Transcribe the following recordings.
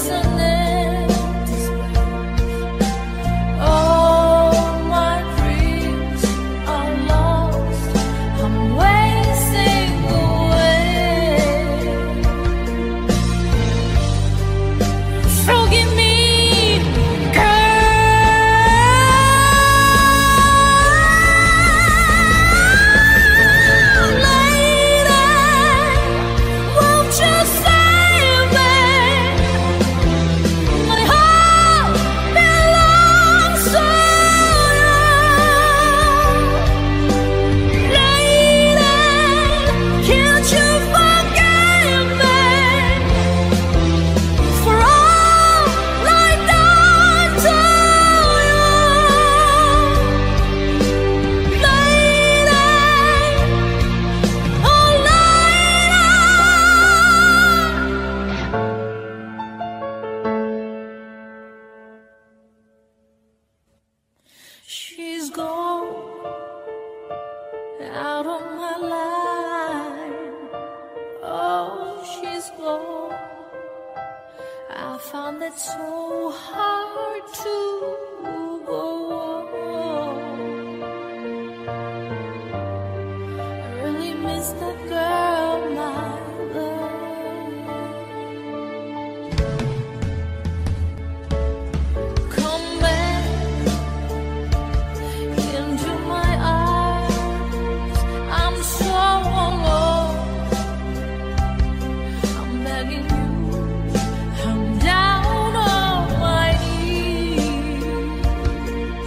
I'm down on my knees.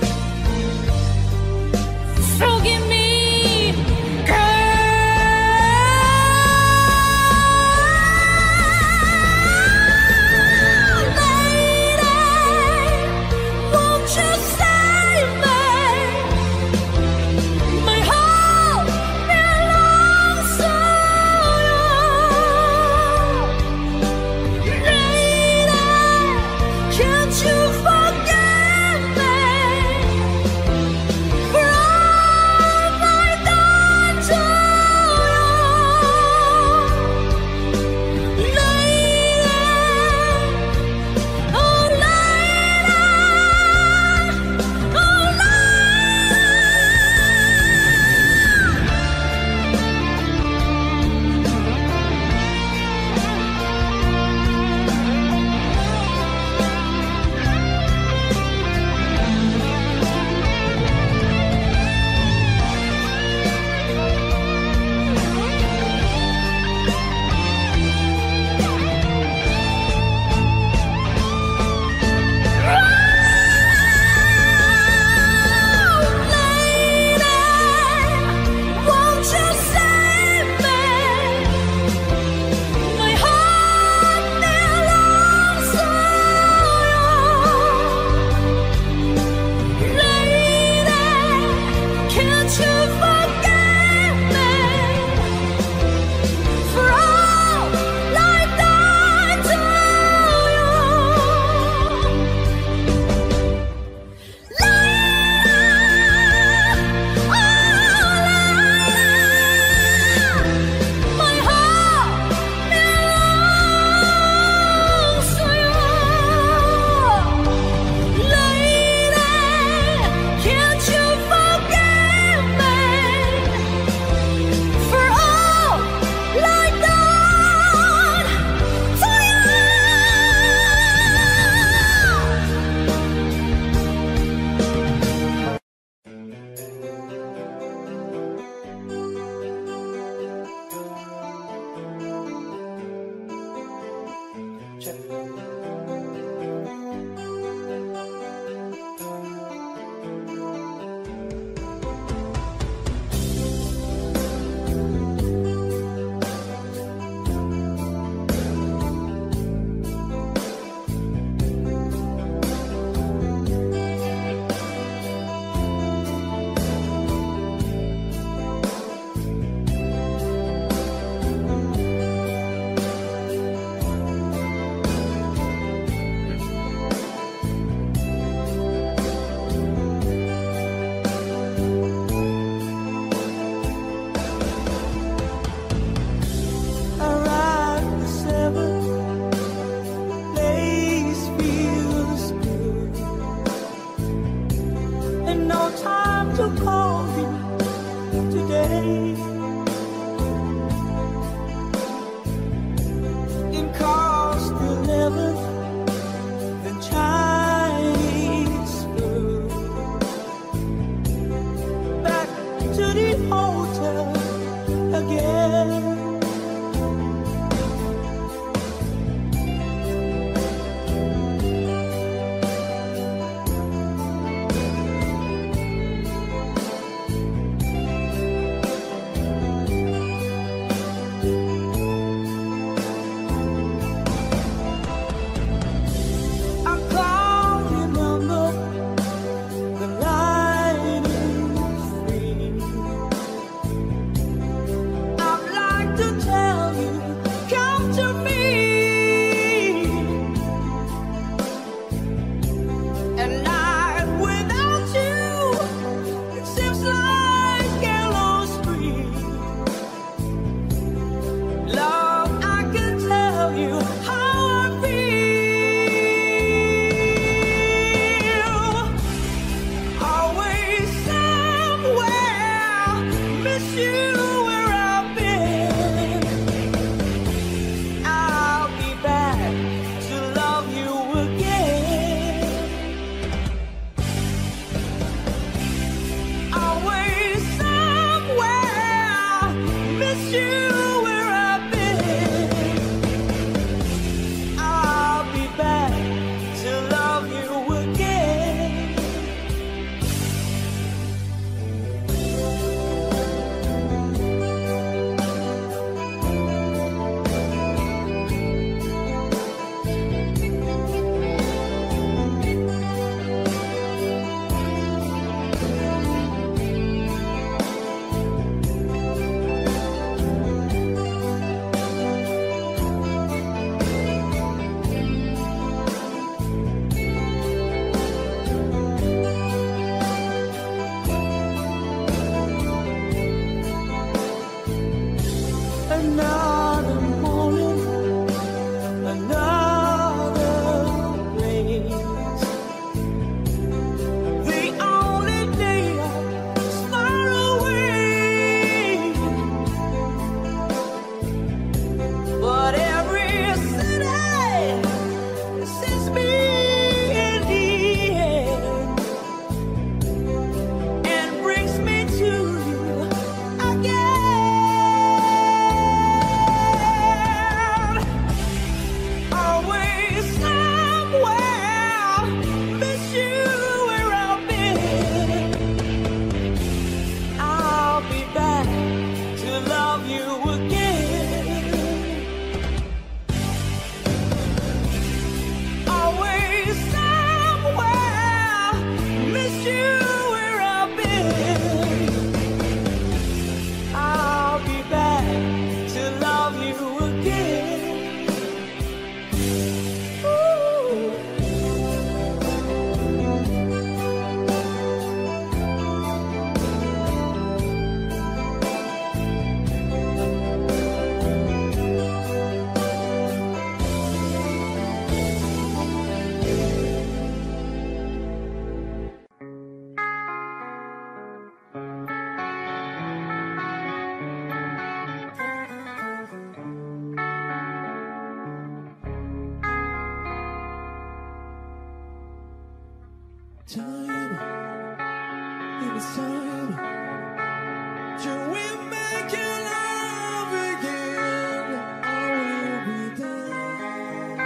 Time, it is time. Till we make you love again, I will be there.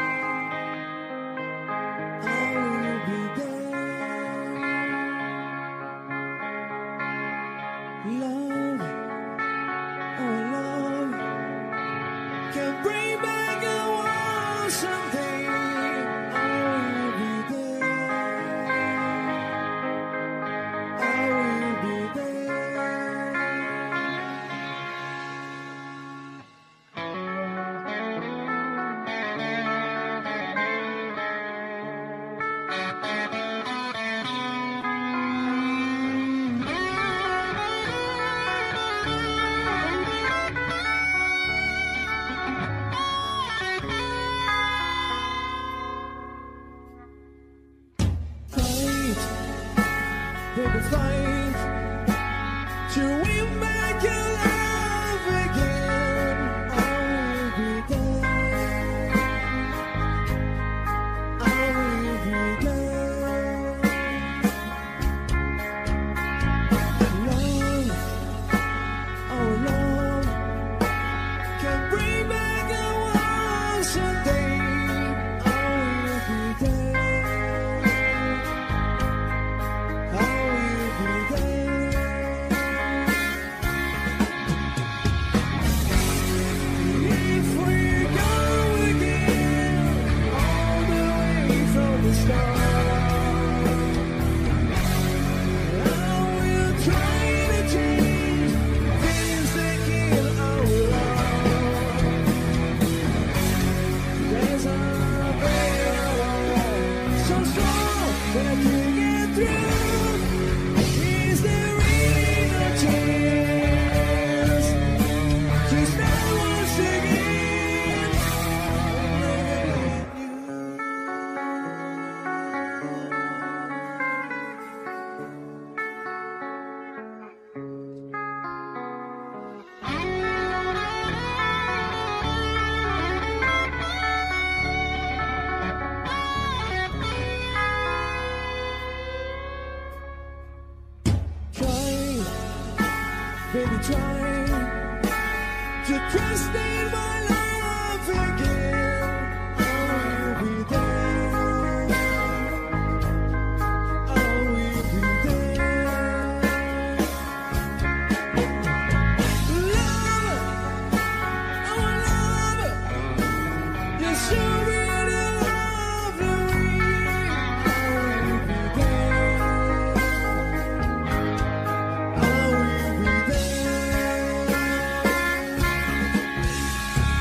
I will be there. Love, oh love, can bring back a world someday. I will be there. I will be there. Fight, baby, fight, till we make you love again. I will be there. I will be there. Love, oh love, can bring back a world someday. I will be there. I will be there. If we go again, all the way from the start, I will try to change things that kill our love. There's a better, so strong that I can't get through. Is there really no chance to start once again? Try, baby, try to trust in my love again. I will be there. I will be there. Love, oh love, you're so really lovely. I will be there. I will be there.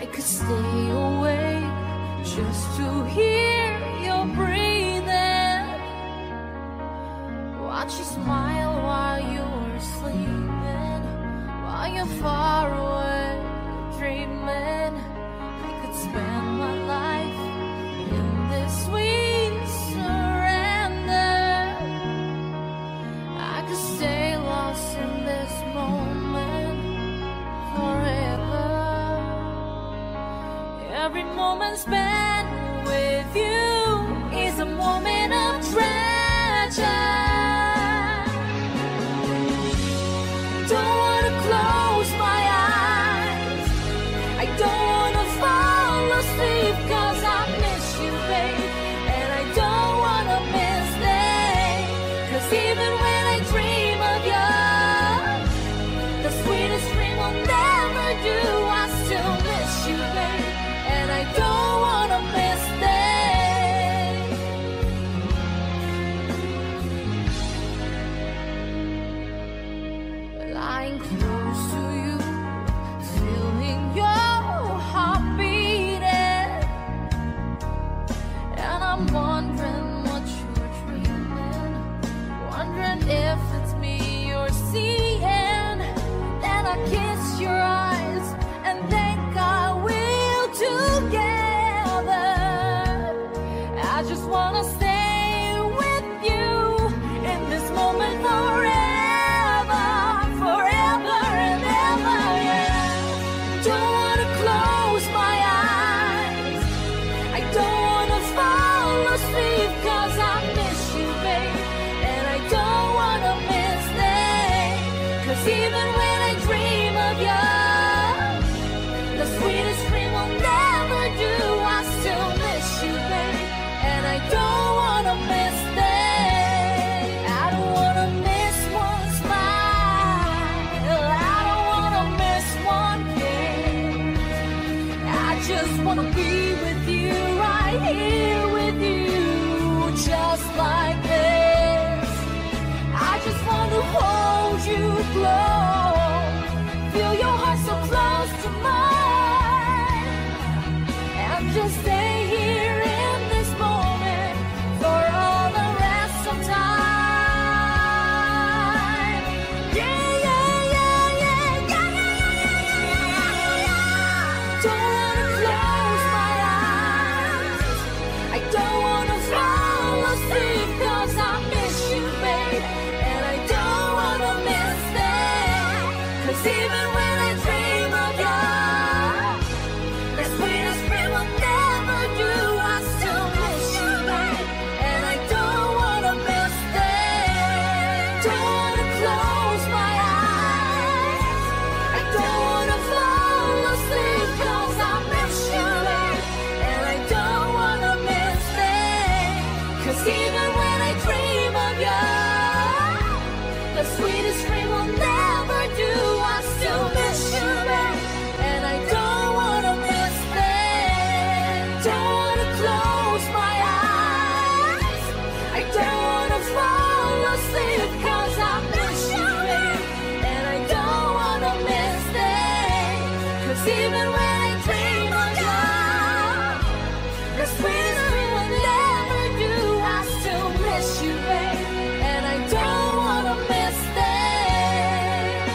I could stay awake just to hear your breathing. Watch you smile while you're sleeping, while you're far away dreaming. I could spend my life in this sweet surrender. I could stay lost in this moment forever. Every moment spent with you is a moment of treasure. Don't wanna close my eyes, I don't wanna fall asleep, 'cause I miss you, babe. And I don't wanna miss days, 'cause even when I dream of you, the sweetest dream will never do. I still miss you, babe, and I don't wanna miss days. Lying close to you, feeling your heart beating, and I'm wondering what you're dreaming, wondering if it's me you're seeing. Then I kiss your eyes and think I will together. I just wanna stay with you in this moment forever, forever and ever, yeah. Don't wanna close my eyes, I don't wanna fall asleep, 'cause I miss you, babe, and I don't wanna miss days, 'cause even when I dream of you, the sweetest dream will never do. I still miss you, babe, and I don't wanna miss days. I don't wanna miss one smile, I don't wanna miss one kiss. I just wanna be with you, right here with you, just like this. I just want to hold you close, feel your heart so close to mine, and just stay here in this moment for all the rest of time. Yeah, yeah, yeah, yeah, yeah, yeah, yeah. Don't wanna close my eyes, I don't wanna fall asleep, 'cause I miss you, babe, and I don't wanna miss days, 'cause even when I dream of you, the sweetest dream will never do. I still miss you, babe, and I don't wanna miss days. Don't wanna close my eyes, I don't wanna fall asleep, 'cause I miss you, babe, and I don't wanna miss days, 'cause even when I dream of you, the sweetest dream will never do. I still miss you, babe, and I don't wanna miss days. Don't wanna close my eyes, I don't wanna fall asleep, 'cause I miss you, babe, and I don't wanna miss days, 'cause even when I dream of you, the sweetest dream will never do. I still miss you, babe, and I don't wanna miss days.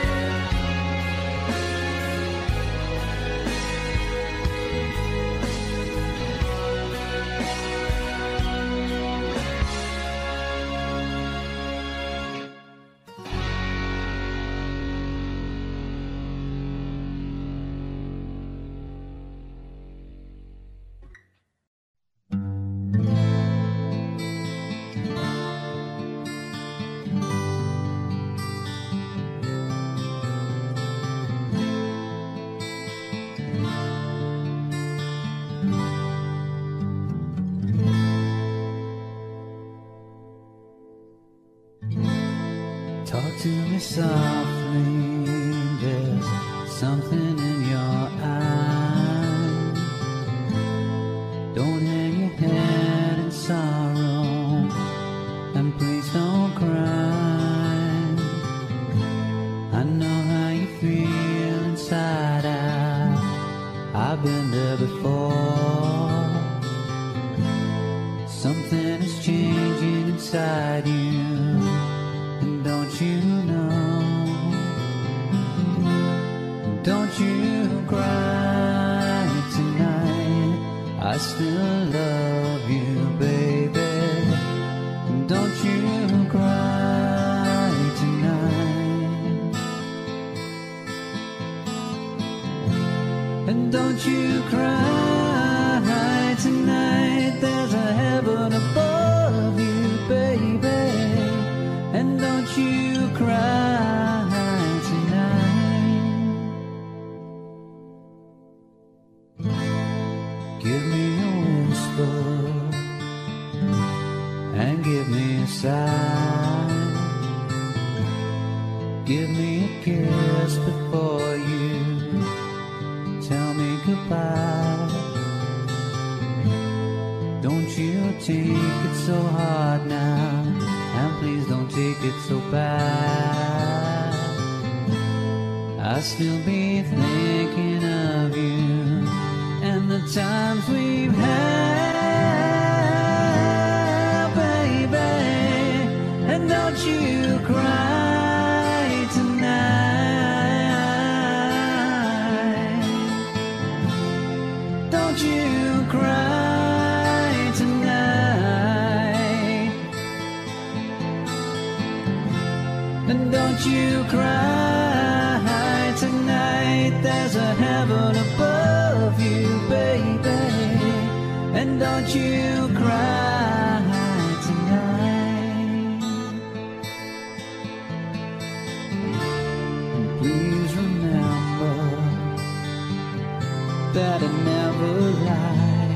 Talk to me softly, there's something in your eyes. Don't hang your head in sorrow, and please don't cry. I know how you feel inside out. I I've been there before. Something is changing inside you, and don't you know? Don't you cry tonight, I still love you, baby. Don't you cry tonight. And don't you cry tonight, there's a heaven above you, baby. And don't you cry tonight. Give me a whisper and give me a sigh. Give me a kiss before you tell me goodbye. Don't you take it so hard now, and please don't take it so bad. I'll still be thinking of you and the times we've had, baby. And don't you cry tonight. Don't you cry tonight. And don't you cry tonight, there's a heaven above you, baby. And don't you cry tonight. And please remember that I never lie.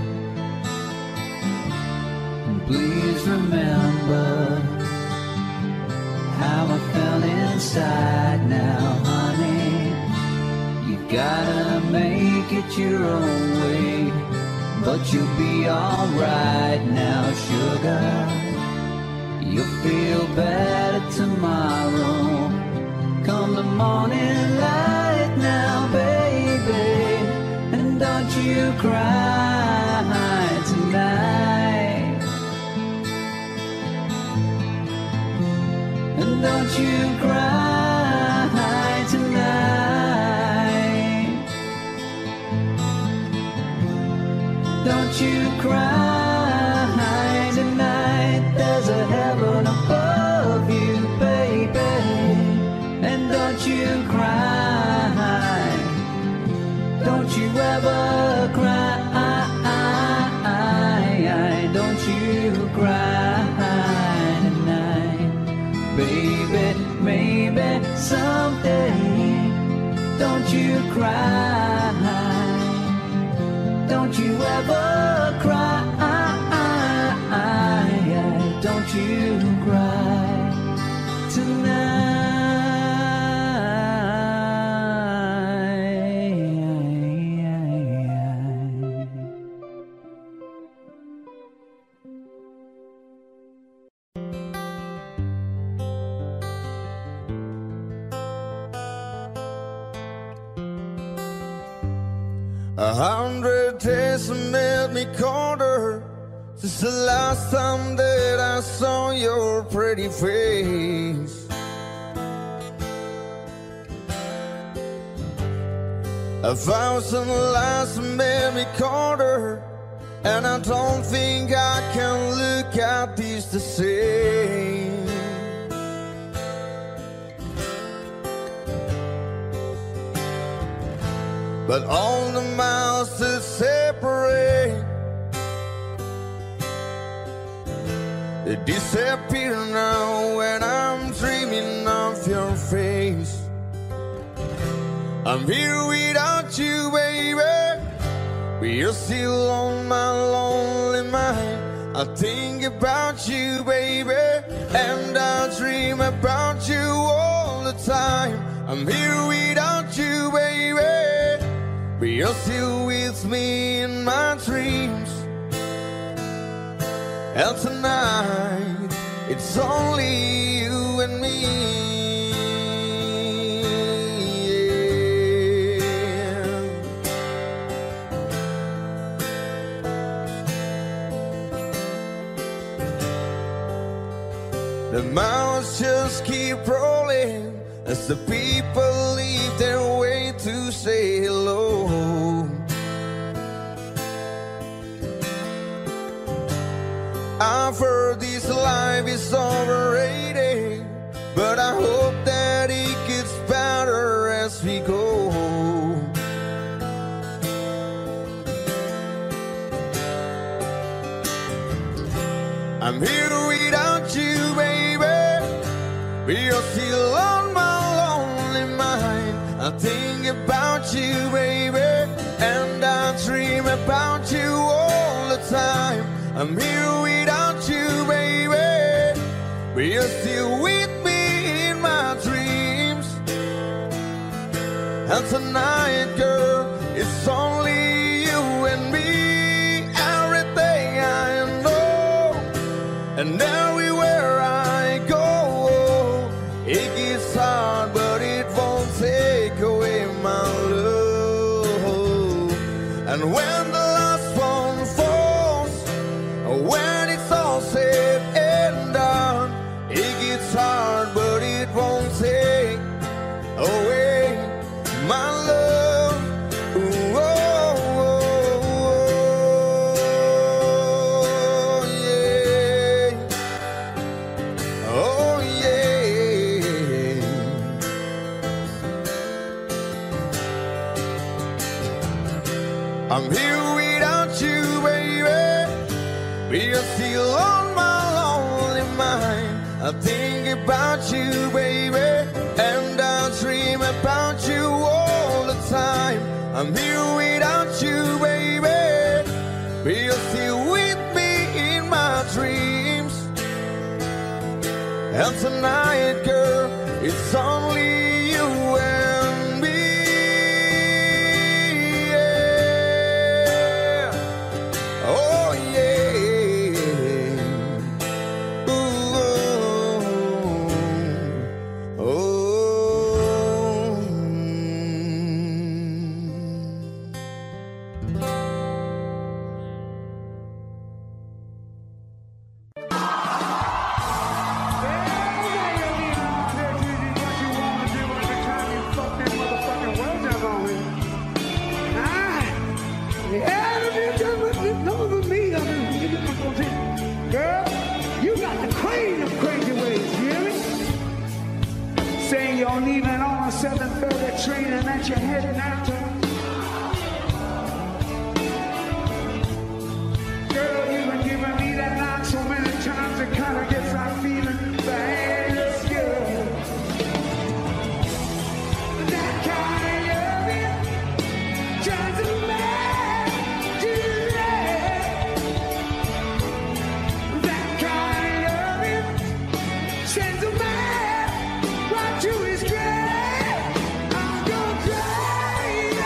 And please remember how I felt inside now, honey. You gotta make it your own way, but you'll be alright now, sugar. You'll feel better tomorrow, come the morning light now, baby. And don't you cry tonight. And don't you cry tonight. Don't you cry tonight, there's a heaven above you, baby. And don't you cry, don't you ever cry. Don't you cry tonight, baby. Maybe someday, don't you cry. Don't you ever cry. Don't you cry tonight. $100 days have made me colder since the last time that I saw your pretty face. 1,000 lies have made me colder, and I don't think I can look at these the same. But all the miles that separate, they disappear now when I'm dreaming of your face. I'm here without you, baby, but you're still on my lonely mind. I think about you, baby, and I dream about you all the time. I'm here without you, baby, but you're still with me in my dreams. And tonight, it's only you and me. Yeah. The miles just keep rolling as the people leave their way to say hello. I've heard this life is overrated, but I hope that it gets better as we go. I'm here without you, baby. We are still on my lonely mind. I think about you, baby, and I dream about you all the time. I'm here without you, baby. But you're still with me in my dreams. And tonight, girl, it's only you and me. Everything I know, and everywhere I go, it gets hard, but it won't take away my love. And when the last one falls, when it's all said and done, it gets hard, but it won't take away my love. Ooh, oh, oh, yeah. Oh, yeah. I'm here without you, baby. We are still on my lonely mind. I think about you, baby, and I dream about you all the time. I'm here without you, baby. But you're still with me in my dreams. And tonight, girl, it's only you and me. Yeah. Oh, yeah. Girl, you got the crazy ways, you hear me? Saying you're leaving on a 7:30 train and that you're heading out to. Girl, you've been giving me that line so many times it kind of gets like feeling bad as good. That kind of loving drives a man to let. That kind of loving sends a man right to his grave. I'm gonna cry.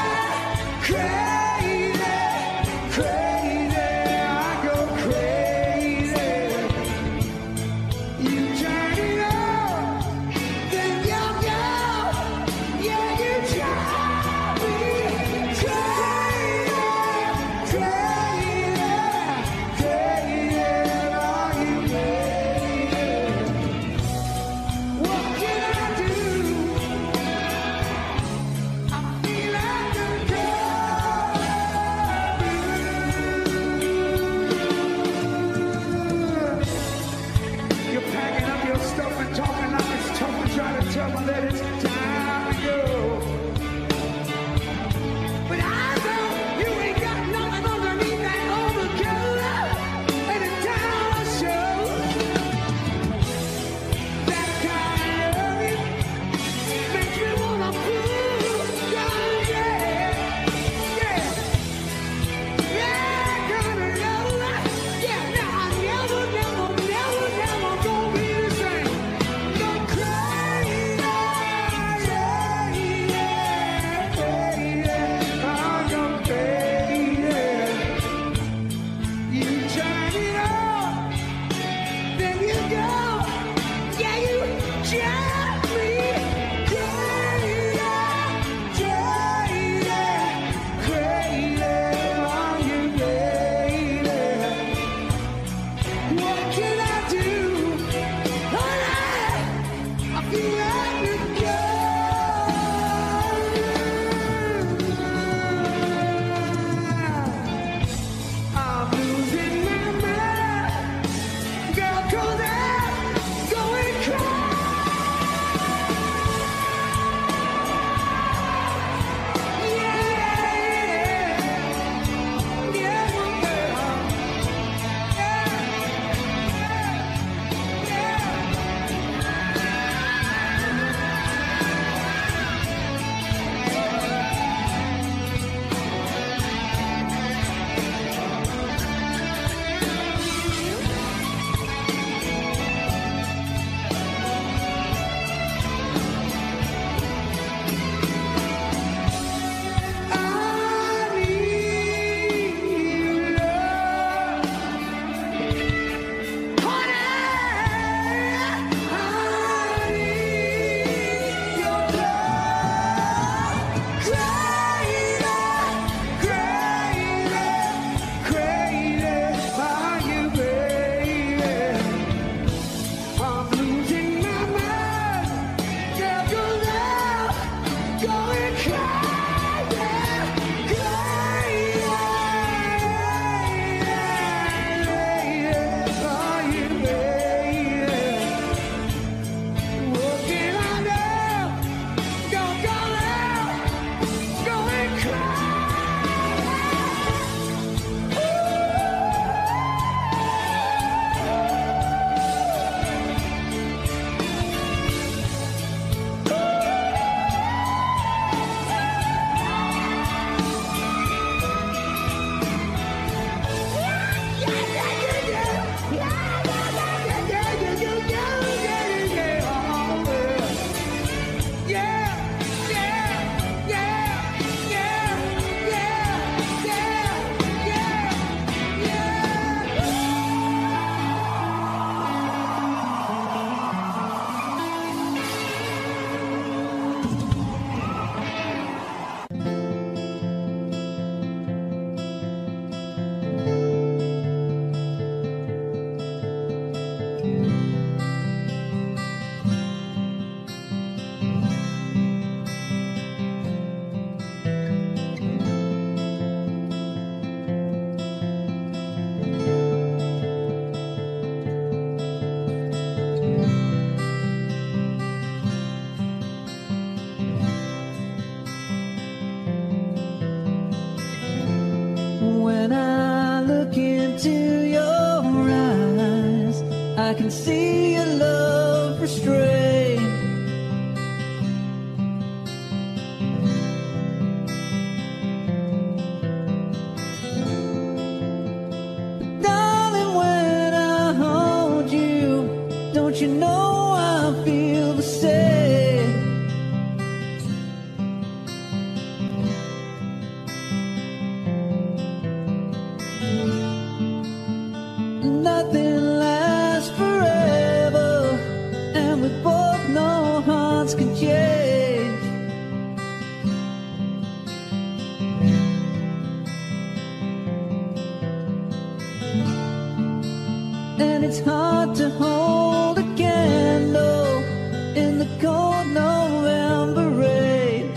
I can see your love restrained. But darling, when I hold you, don't you know I feel the same? Nothing lasts forever, and we both know hearts can change. And it's hard to hold a candle in the cold November rain.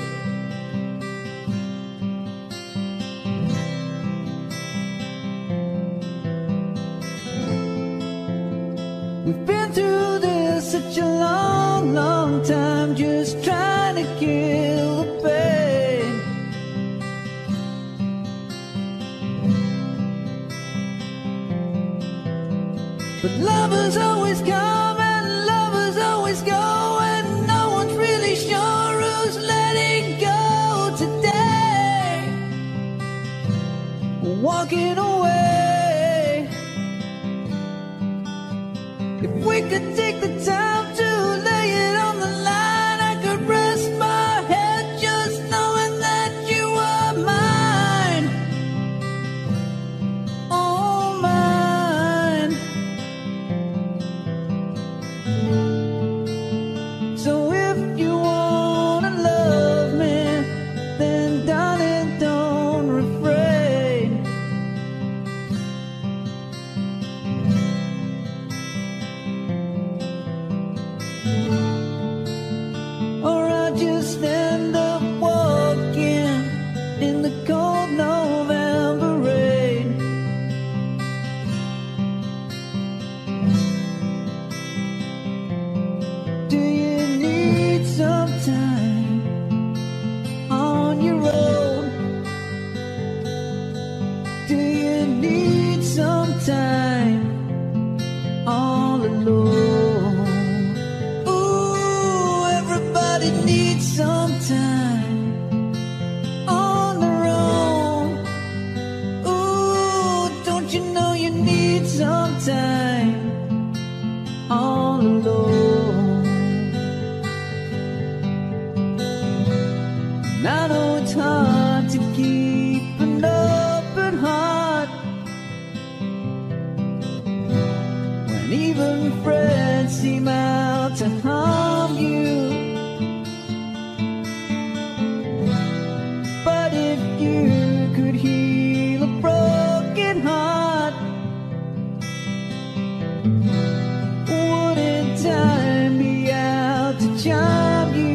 We've been through this such a long, long time, just trying to kill the pain. But lovers always come and lovers always go, and no one's really sure who's letting go today. Walking away. If we could take the time to lay it on the line, I could rest my head just knowing that you were mine. Oh, mine. So if you wanna love me, then darling, don't refrain. Or I'll just end up walking in the cold November rain. Do you need some time on your own? Do you need some time all alone? Ooh, everybody needs some time on their own. Ooh, don't you know you need some time all alone? And I know it's hard to keep an open heart when even friends seem out to harm you. But if you could heal a broken heart, wouldn't time be out to charm you?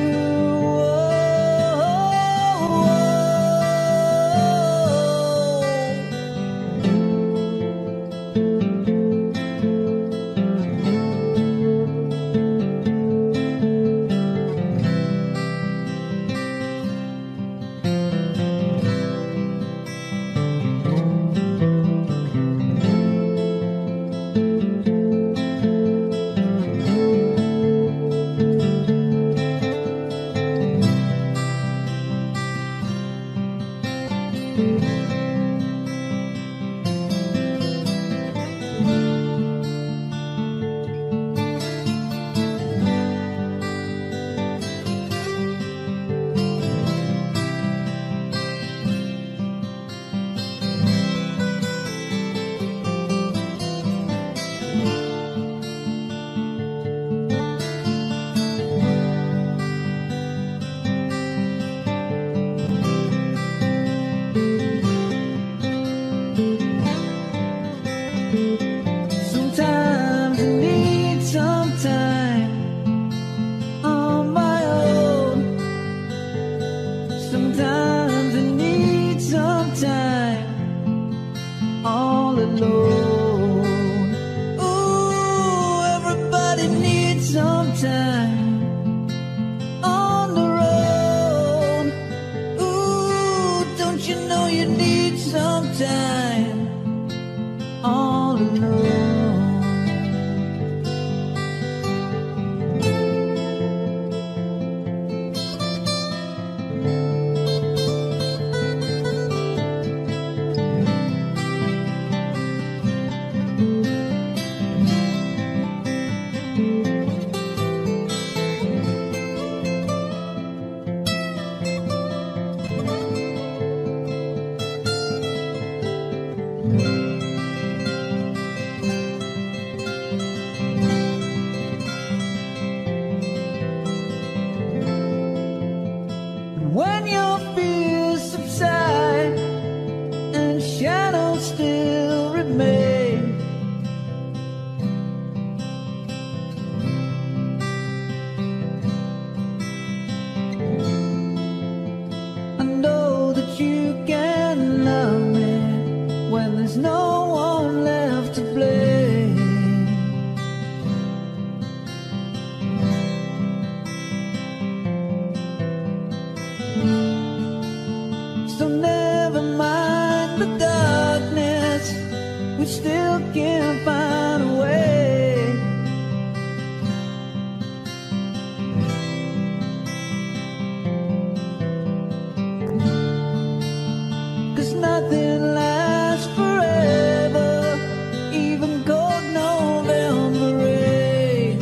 Sometimes I need some time on my own. Sometimes I need some time all alone. Ooh, everybody needs some time on their own. Ooh, don't you know you need some time all alone? So never mind the darkness, we still can find a way. 'Cause nothing lasts forever, even cold November rain.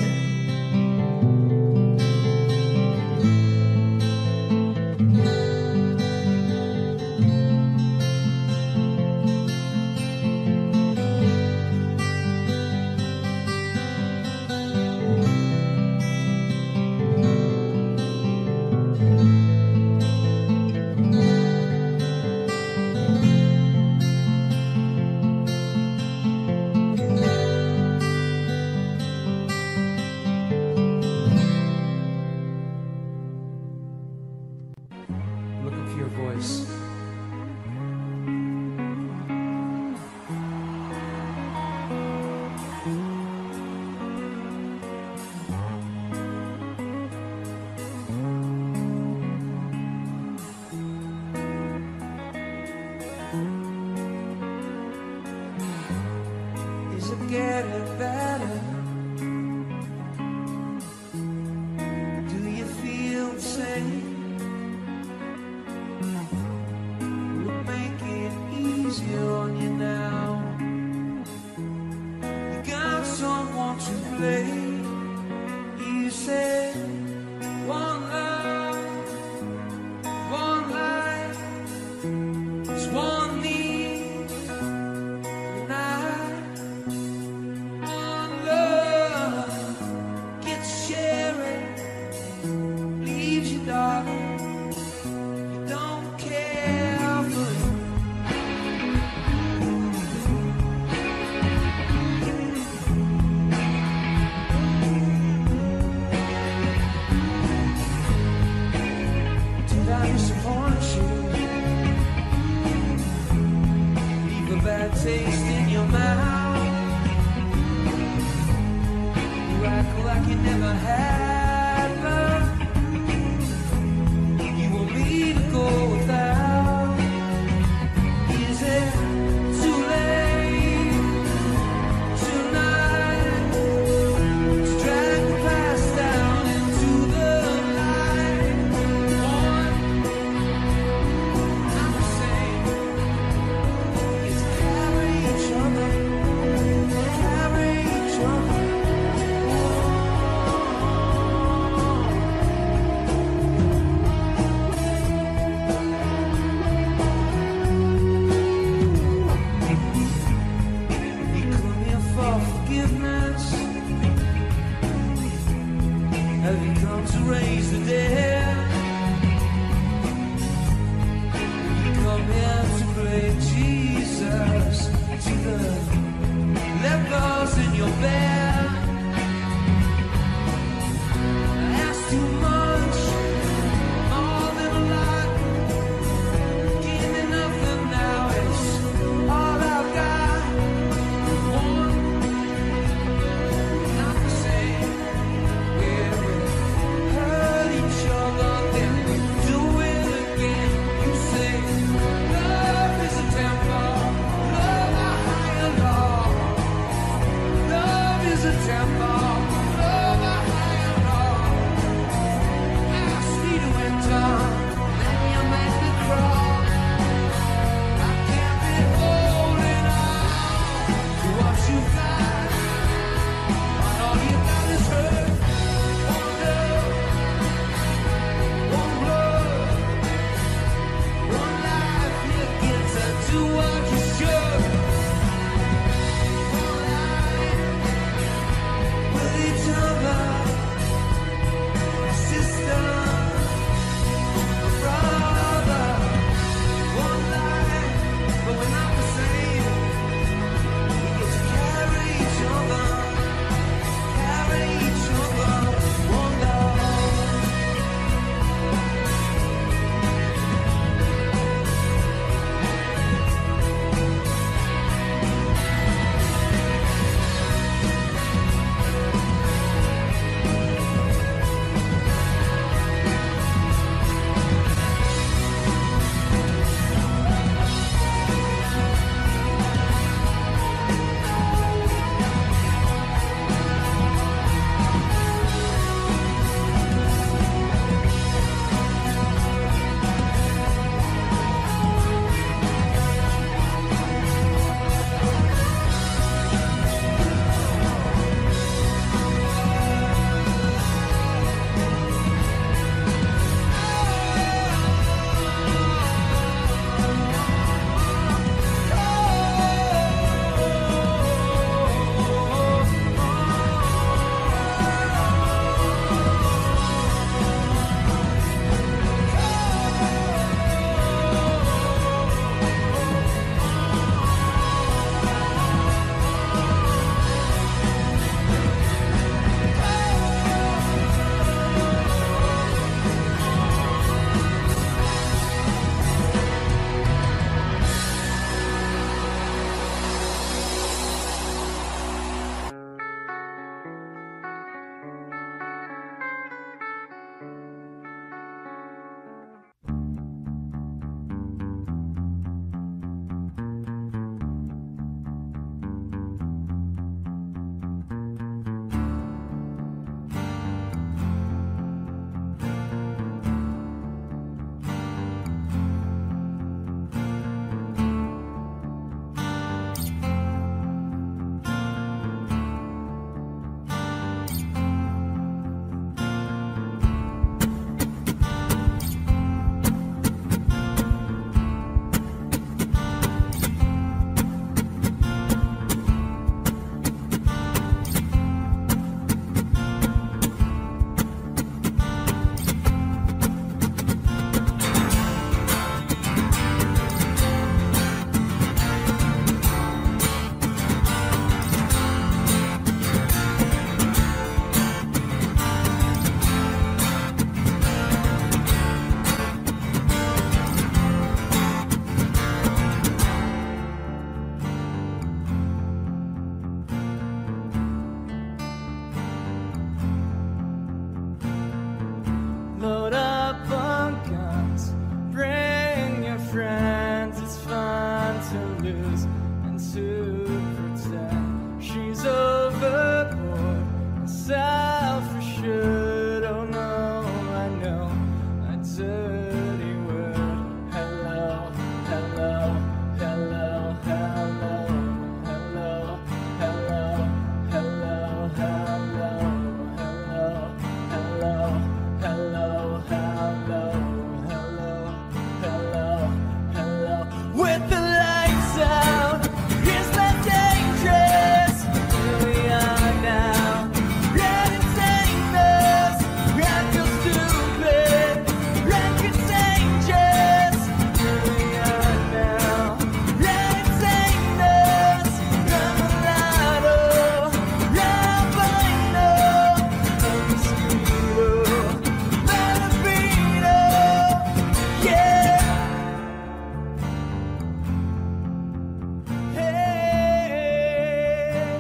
Looking for your voice. Is it getting better? Do you feel the same? Will it make it easier on you now? You got someone to blame. You said one love, one life, it's one need, and one love gets sharing, leaves you darling. You don't care for it. Did I disappoint you? Leave a bad taste in your mouth. You act like you never had love. You want me to go without. Is it too late tonight to drag the past down into the light? One, not the same. It's carry each other, carry each other. You come here for forgiveness. Have you come to raise the dead? You come here to play Jesus to the lepers in your bed. That's too much, more than a lot. Give me nothing now, it's all I've got. One, not the same. Where we hurt each other, then we do it again. You say love is a temper, love a higher law. Love is lose and to pretend she's overboard and self-assured. Oh no, I know a dirty word. Hello, hello, hello, hello, hello, hello, hello, hello, hello, hello, hello, hello, hello, hello. With the lights out, it's not dangerous. Here we are now. Red and dangerous. I feel stupid. Red and dangerous. Here we are now. Red and dangerous. I'm a lotto. Albino. A mosquito. Malabino. Yeah. Hey,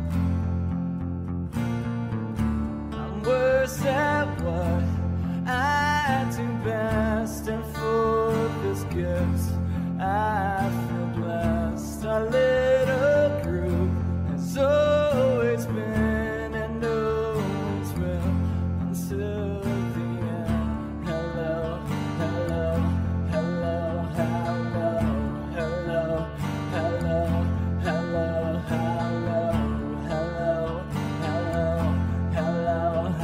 I'm worse at what I do best, and for this gift I feel blessed. Our little group has always been and always will until the end. Hello, hello, hello, hello, hello, hello, hello, hello, hello, hello, hello,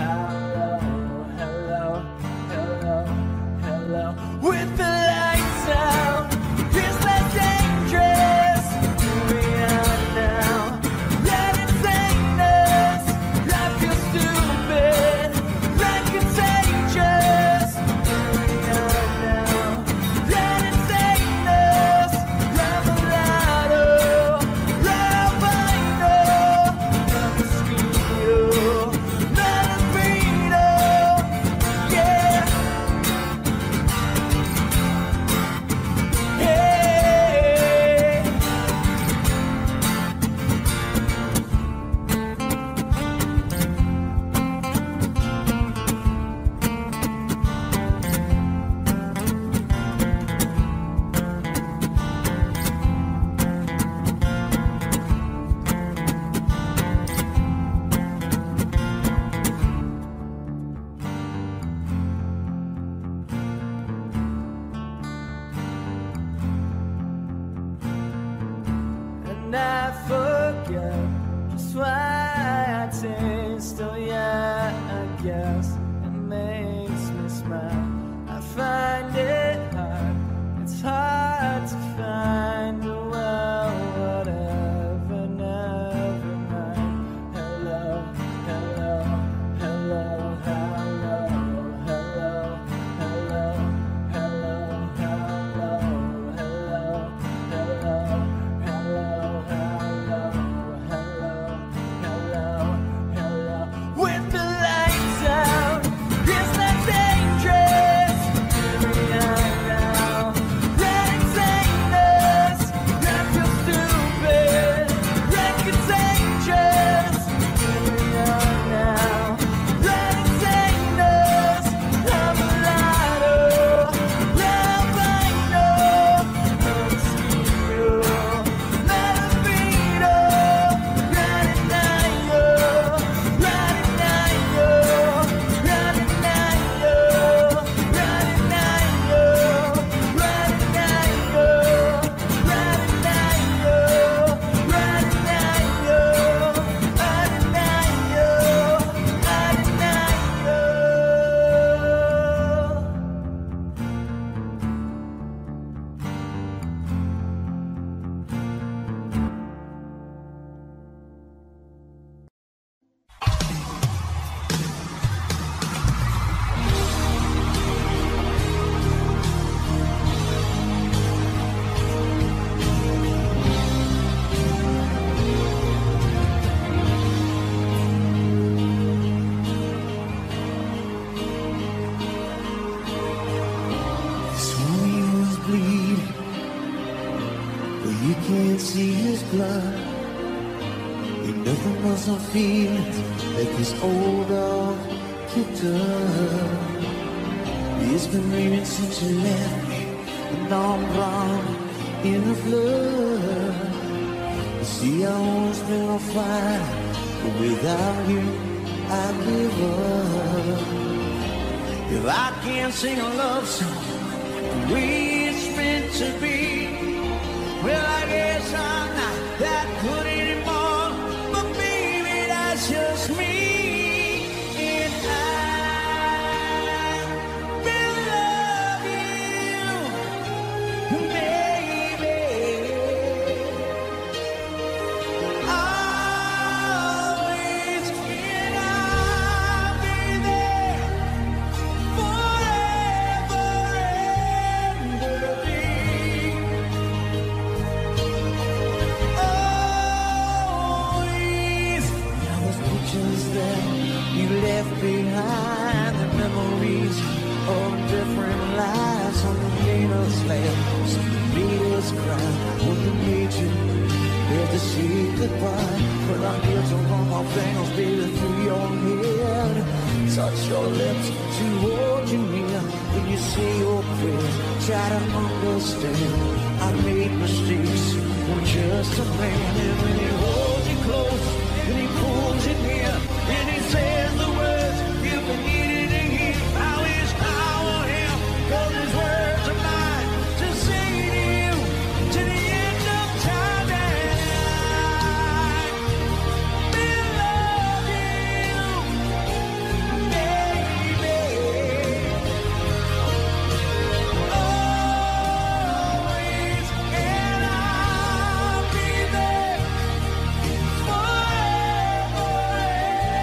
hello, hello, hello. With the lights out, it's not dangerous. Here we are now. Let it sing us. I feel stupid. Like contagious. Here we are now. Let it sing us. I'm a lotto. Albino. A mosquito. Malabino. Yeah. Hey. And I forget just why I taste. Oh yeah, I guess it makes me smile. I find it hard. It's hard to find. Oh, well, whatever, never mind. Hello, hello, hello, hello, hello, hello, hello, hello, hello, hello. Hello, hello, hello, hello, hello. With the lights out, it's not dangerous. Here we are now. Let it sing us. I feel stupid. Red contagious. Here we are now. Let it sing us. I'm a lotto. Albino. A mosquito. Malabino. Radinayo. Radinayo. Radinayo. Radinayo. Radinayo. Radinayo. Radinayo. Radinayo. can't see his blood. Ain't nothing else I'm feeling like this old dog kicked up. It's been raining since you left me, and now I'm blind in the flood. You see, I always been on fire, but without you, I'd give up. If I can't sing a love song the way it's meant to be, well, I guess I'm not that good anymore. But baby, that's just me. And I will love you, baby. Always, and I'll be there forever and a day. Always. Now those pictures that you left behind, the memories of different lives on the Venus slab. Some made us cry when we made you had to say goodbye. But I'm here to run my fingers, baby, through your head. Touch your lips to hold you near. When you say your prayers, try to understand. I made mistakes, I'm just a man. And when he holds you close, and he pulls you near, and he says the words you've been needing to hear. I wish I were him, 'cause his words are mine to say to you to the end of time. And I will love you, baby. Always, and I'll be there forever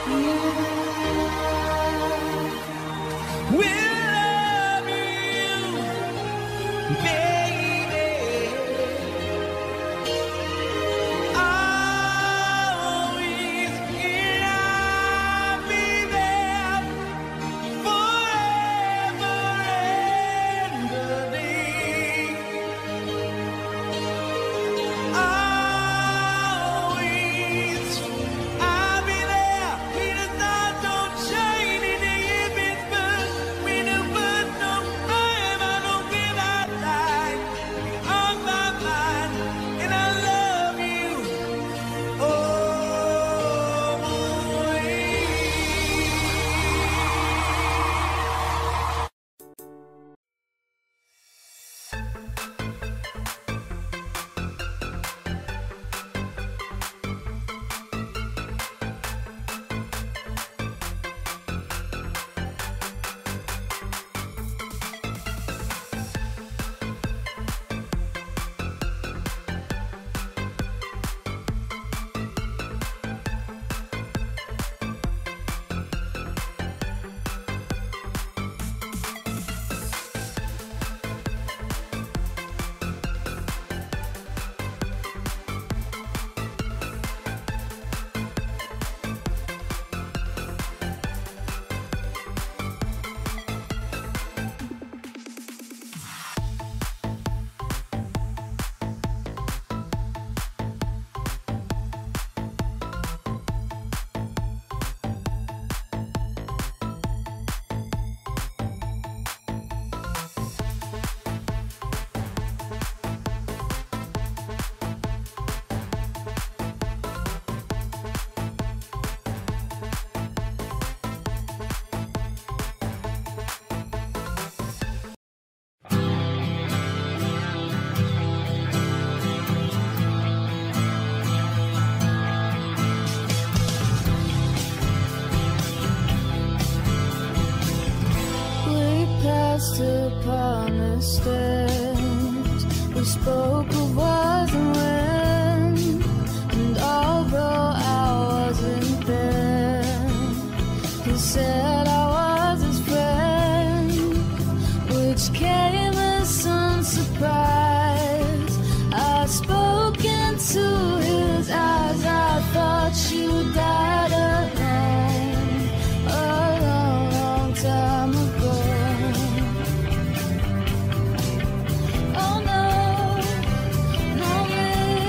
Upon the stairs, we spoke of was and when, and although I wasn't there, he said I was his friend, which came as some surprise. I spoke into his eyes, I thought you died alone, a long, long time ago. Oh no, no,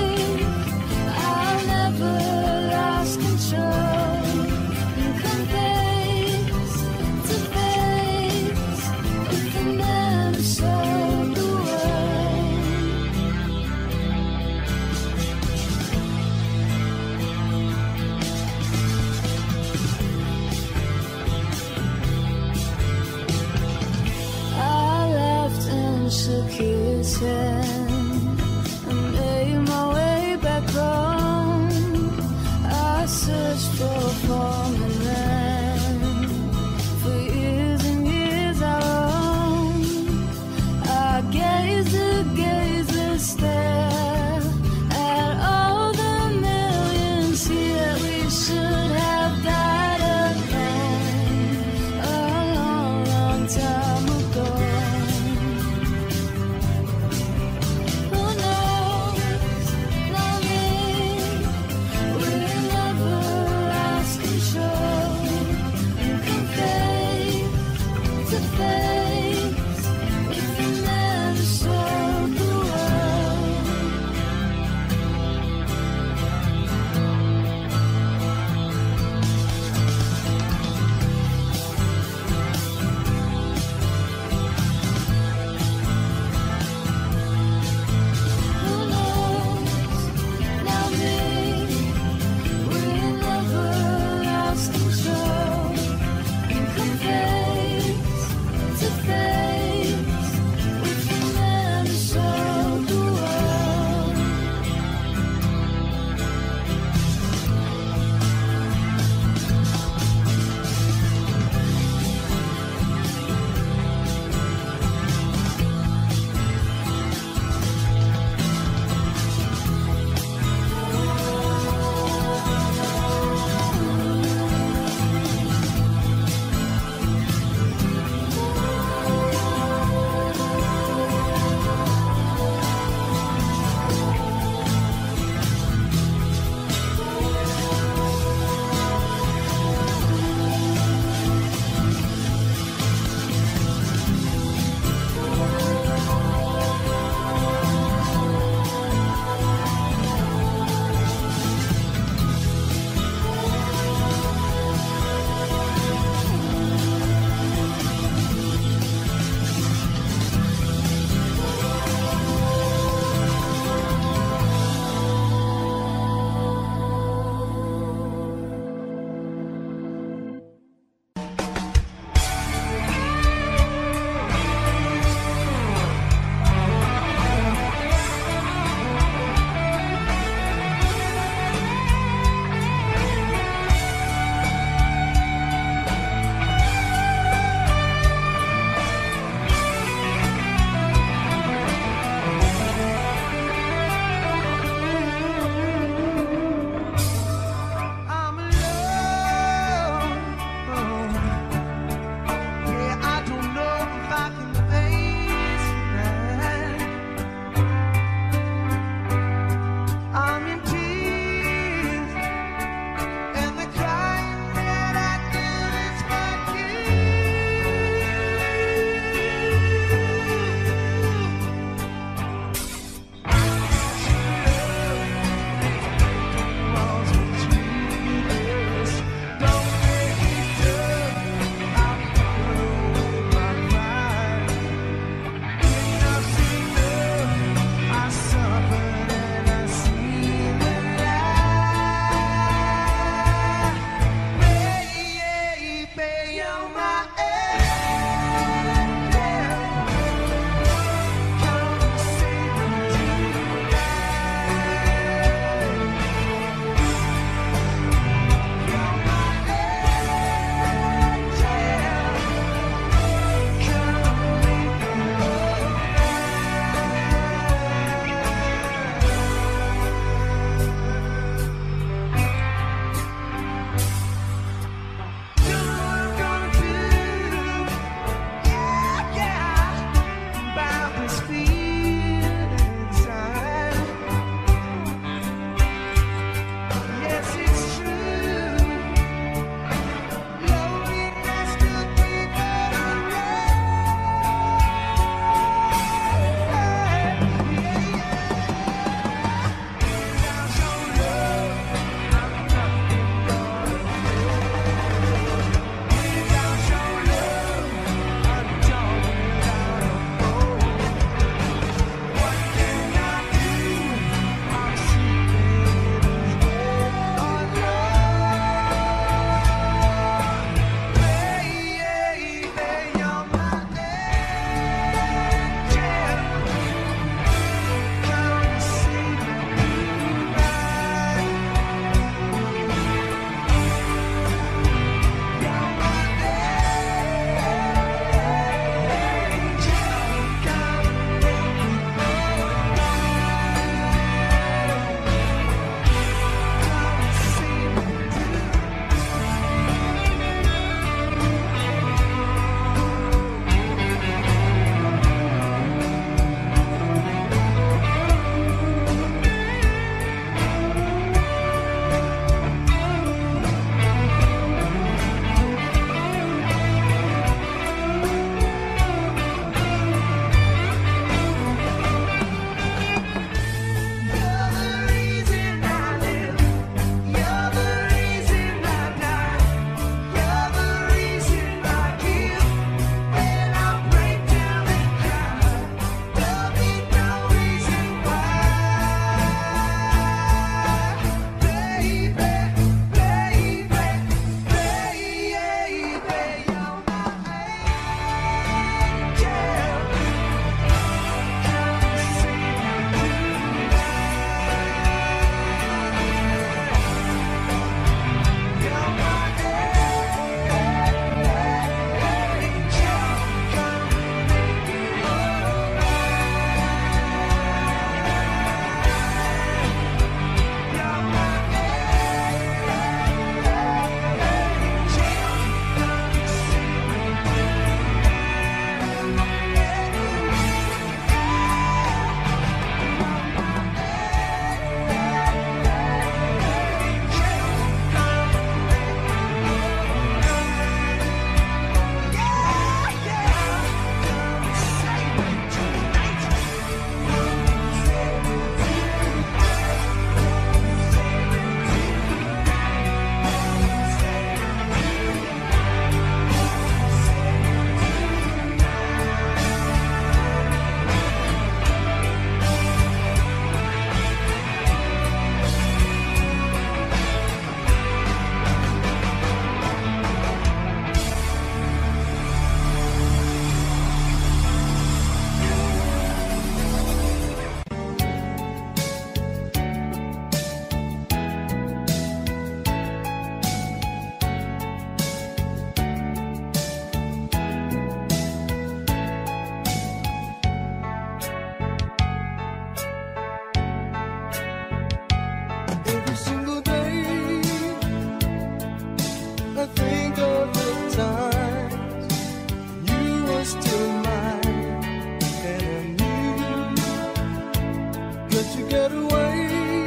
I think of the times you were still mine, and I knew that you get away,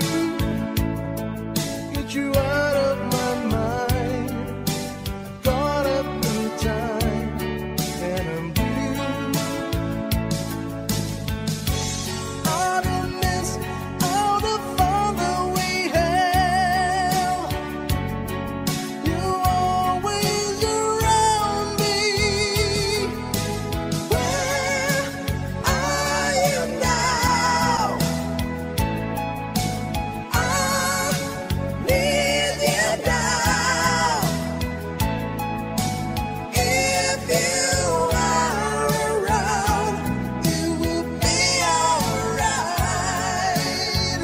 get you out of my mind. Caught up in time, and I'm blue. All the miss, all the fun that we had. You always around me. Where are you now? I need you now. If you are around, it will be alright.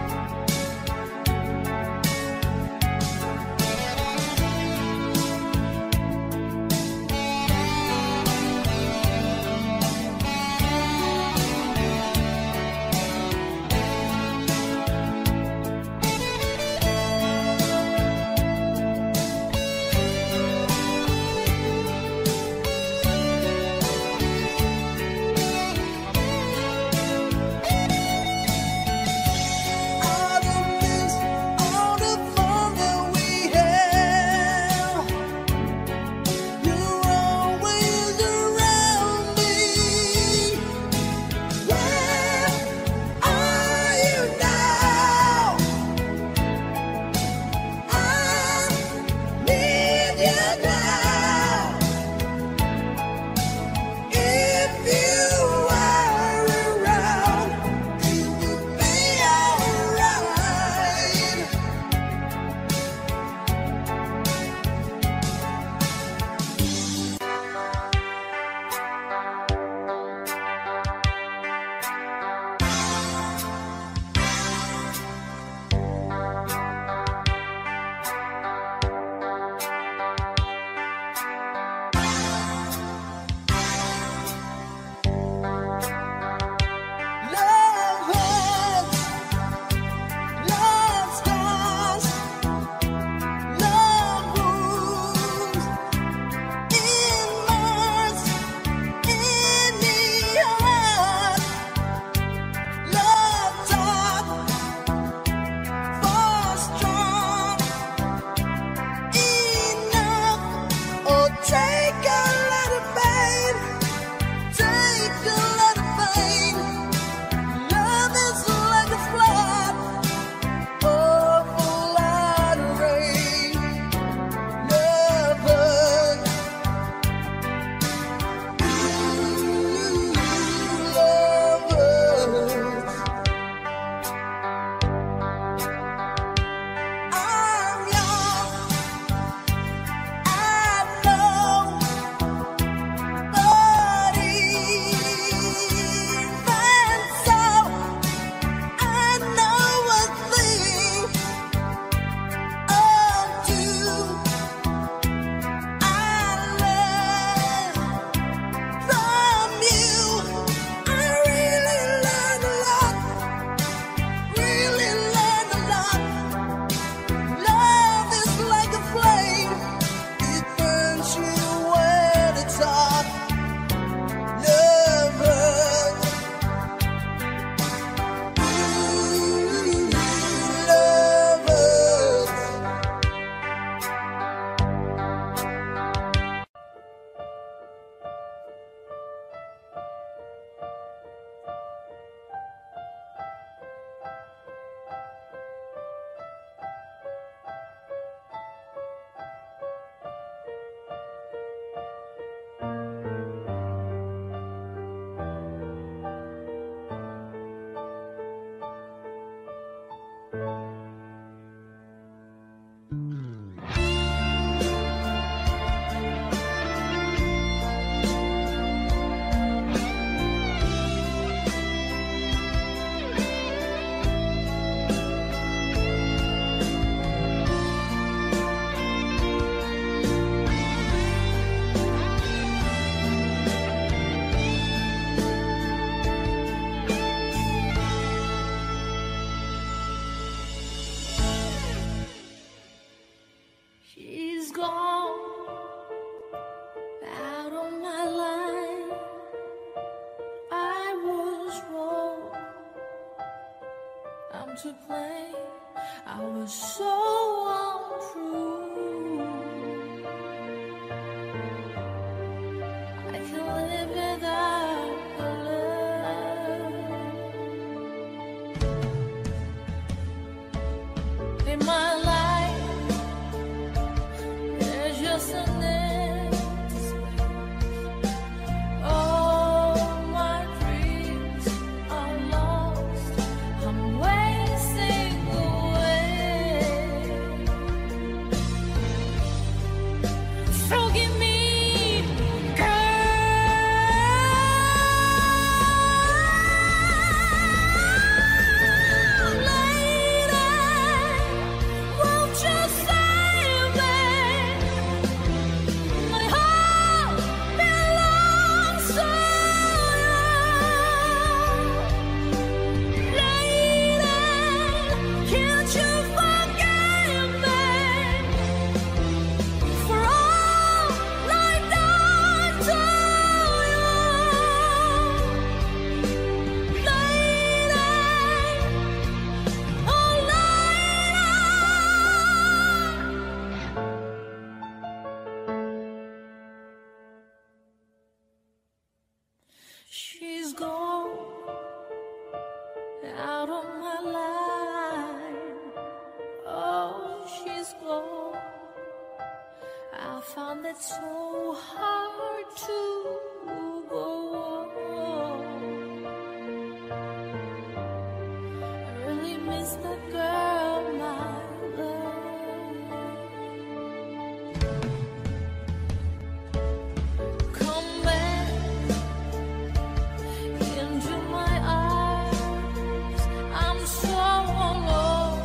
All the miss, all the fun that we had. You're always around me. Where are you now? I need you now. If you are around, it will be alright. to blame. I was so untrue. I can live without your love. In my life, there's just an empty space. All my dreams are lost. I'm wasting away. Forgive me, girl. Lady, won't you save me? My heart belongs to you. Lady, can't you forgive me for all I've done to you? Lady, oh lady. She's gone out of my life. Oh, she's gone. I found it so hard to go on. I really miss that girl, my love. Come back into my eyes. I'm so alone.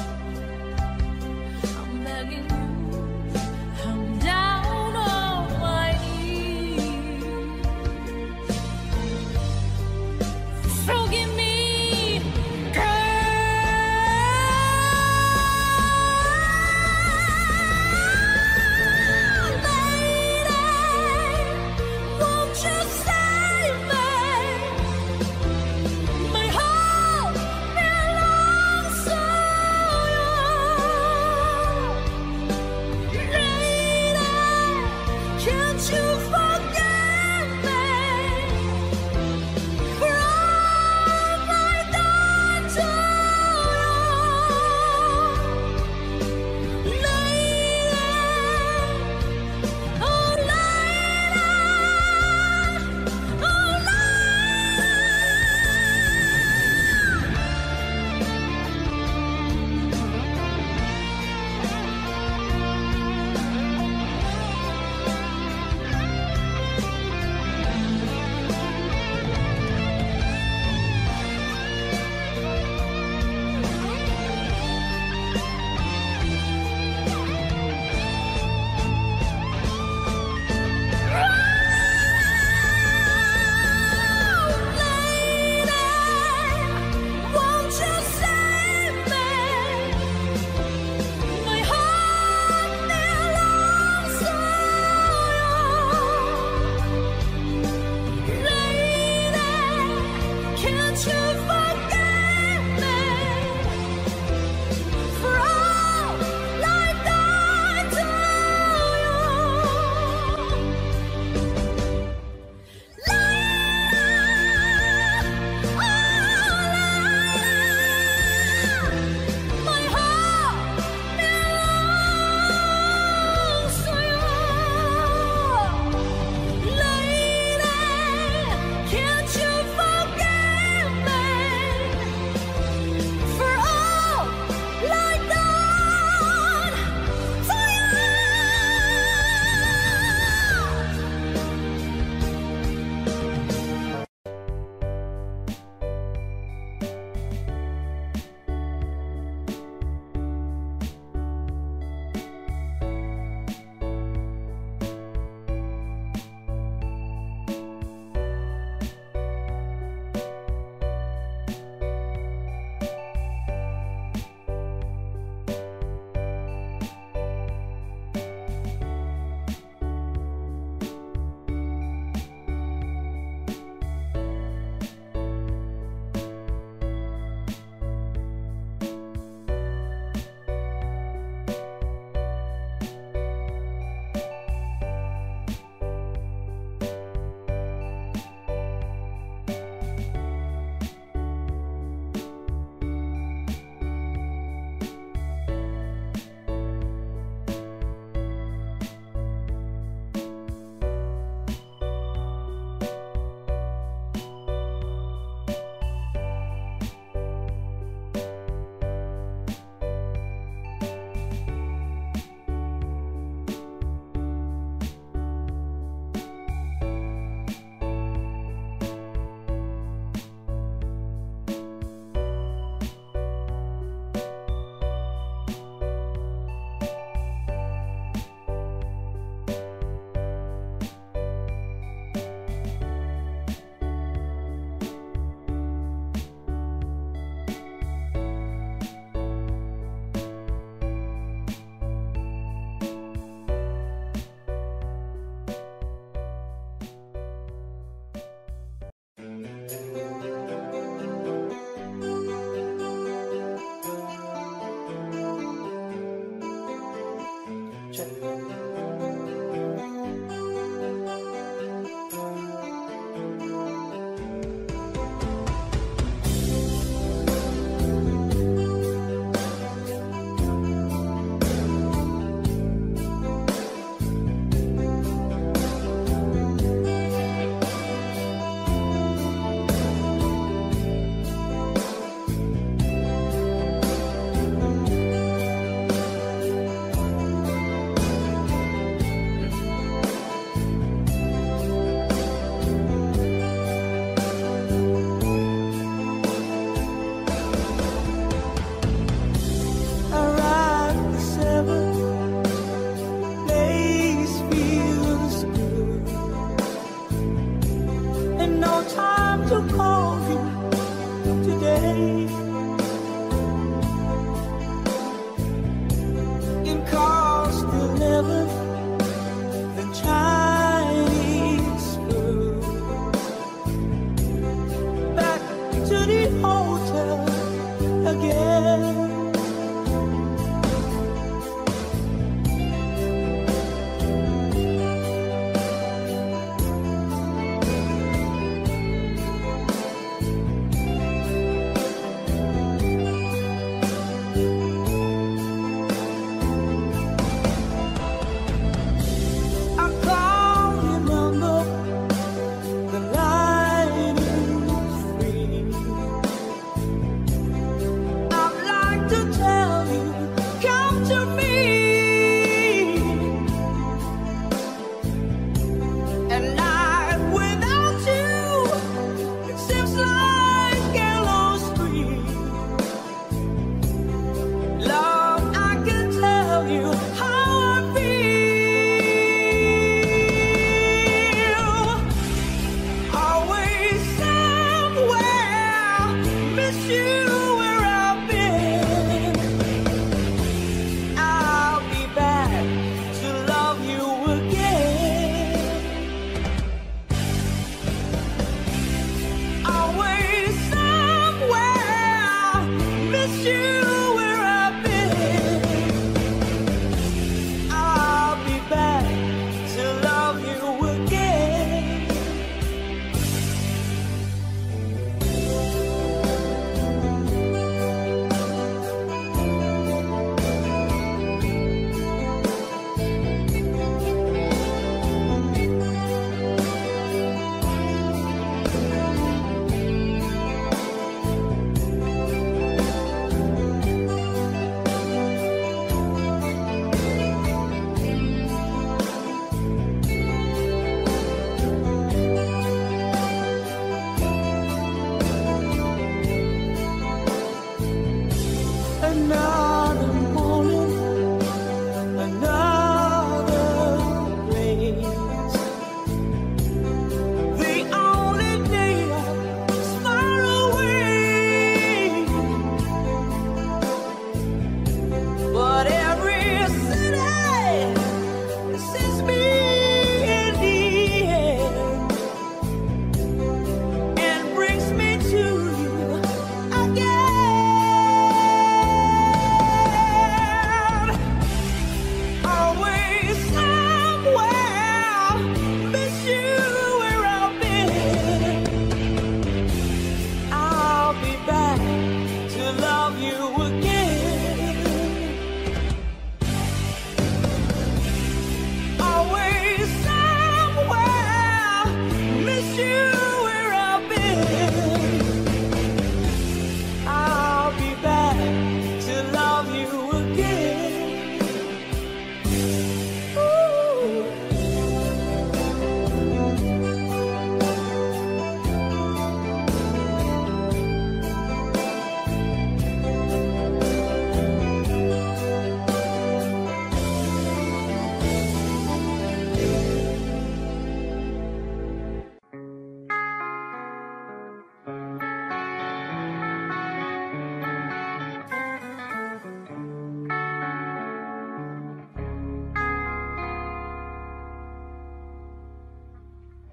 I'm begging you. I'm down on my knees. Forgive me, girl. Lady, won't you save me? My heart belongs to you. Lady, can't you forgive me for all I've done to you? Lady, oh lady, oh lady.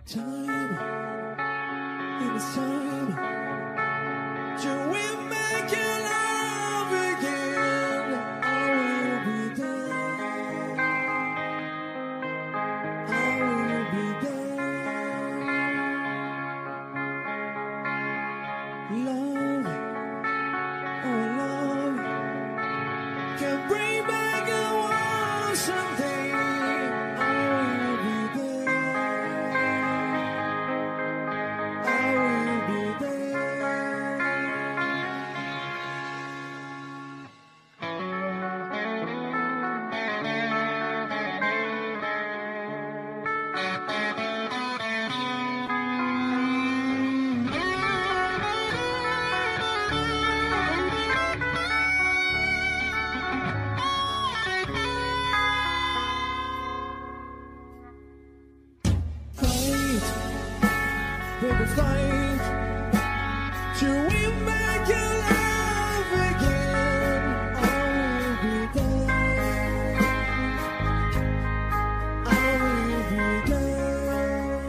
Time, it is time. Till we make it love again, I will be there. I will be there. Love, oh love, can bring back a world someday. I will be there. I will be there. Fight, baby, fight. Till we make it love again, I will be there. I will be there.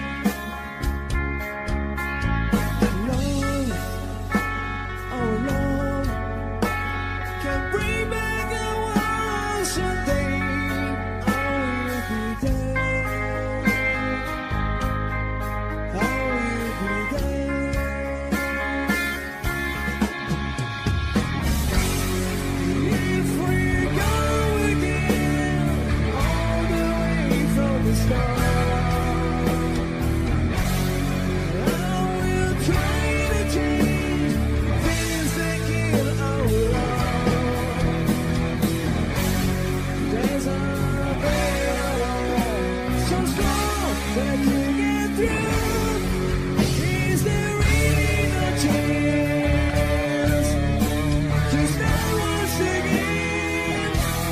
Love, oh love, can bring back a world someday. I will be there. I will be there. If we go again, all the way from the start, I will try to change things that kill our love. There's a better so strong that I can't get through. Is there really no chance to start once again?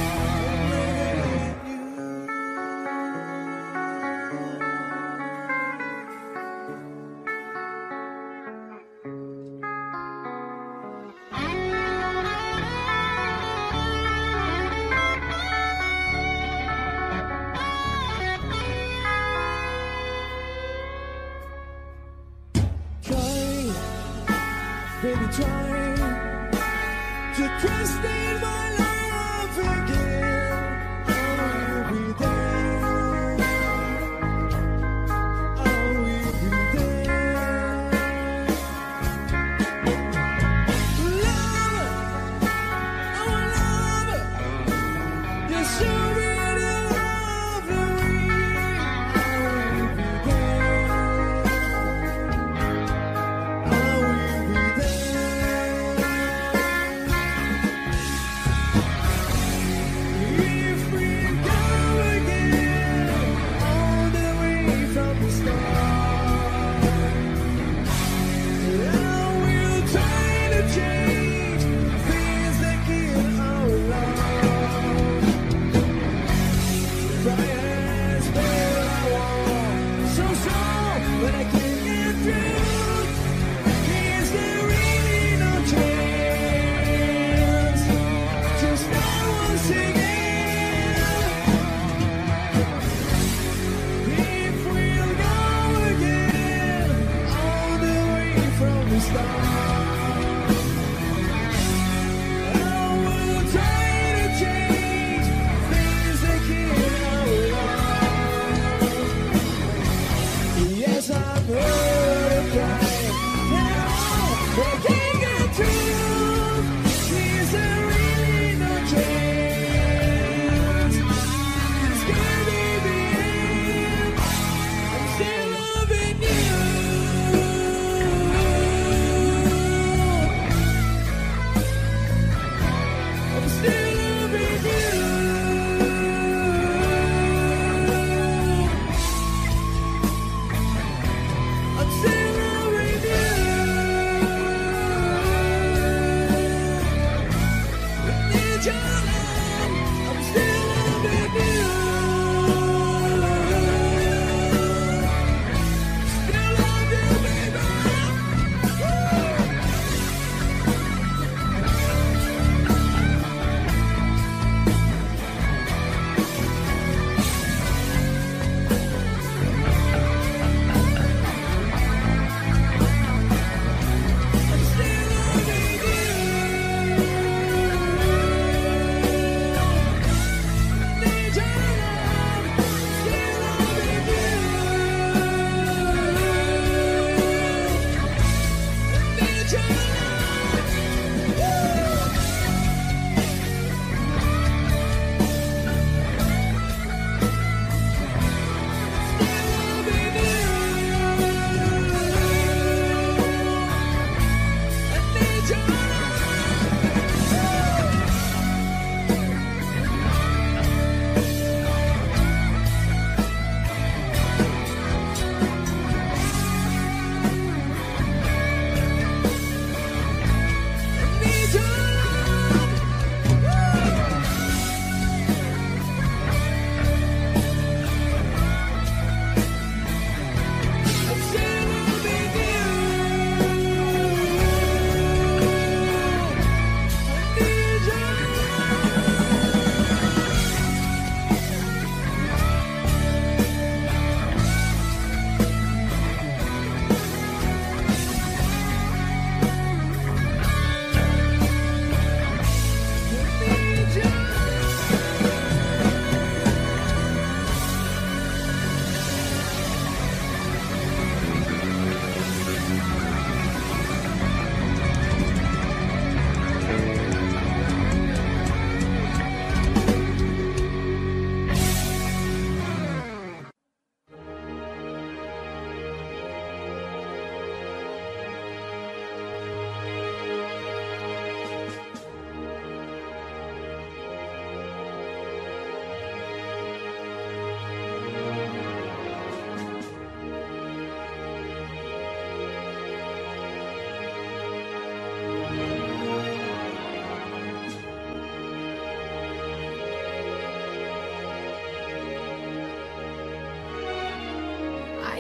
Try, baby, try to trust in my love again. I will be there. I will be there. Love, oh love, you're so really lovely. I will be there. I will be there. If we go again, all the way from the start, I will try to change things that kill our love. Try as well I want, so strong that I can't get through. Is there really no chance to start once again? If we'll go again, all the way from the start, I will try to change things that kill our love. Yes, I've heard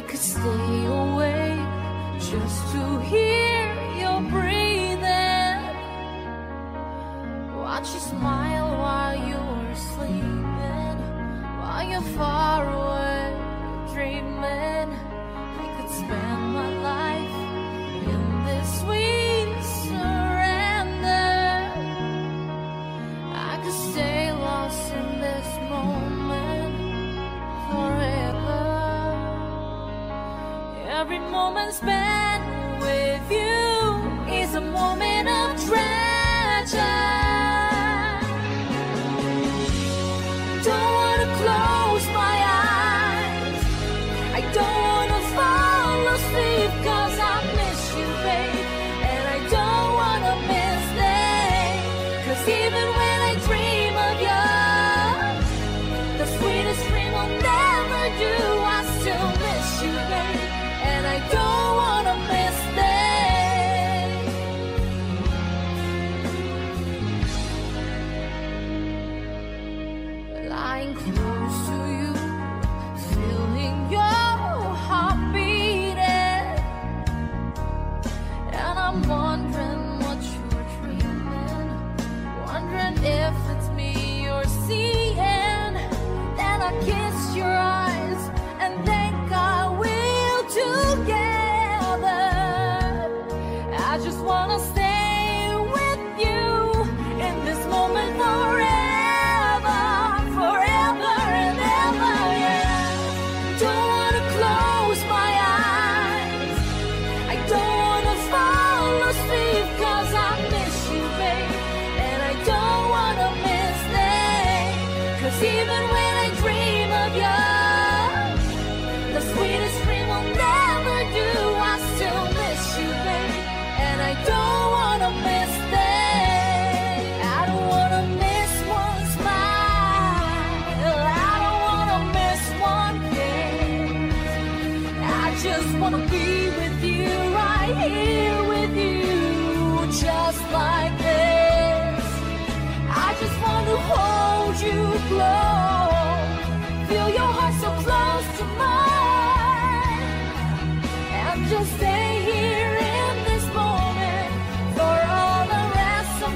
could stay awake just to hear your breathing. Watch you smile while you're sleeping, while you're far away dreaming. I could spend my life in this sweet surrender. I could stay lost in this moment forever. Every moment spent with you is a moment of treasure. Don't wanna close my eyes, I don't wanna fall asleep, 'cause I miss you, babe. And I don't wanna miss days, 'cause even when I dream of you, the sweetest dream I'll never do, I still miss you, babe. And I don't wanna miss days. Lying close to you, feeling your heart beating, and I'm wondering what you're dreaming, wondering if it's me you're seeing. Then I kiss your eyes and think I will together. I just wanna stay with you in this moment forever, forever and ever, yeah. Don't wanna close my eyes, I don't wanna fall asleep, 'cause I miss you, babe. And I don't wanna miss days, 'cause even when I dream of you, the sweetest dream I'll never do, I still miss you, babe. And I don't wanna miss days. I don't wanna miss one smile, I don't wanna miss one kiss. I just wanna be with you, right here with you, just like this. I just want to hold you close, feel your heart so close to mine, and just stay here in this moment for all the rest of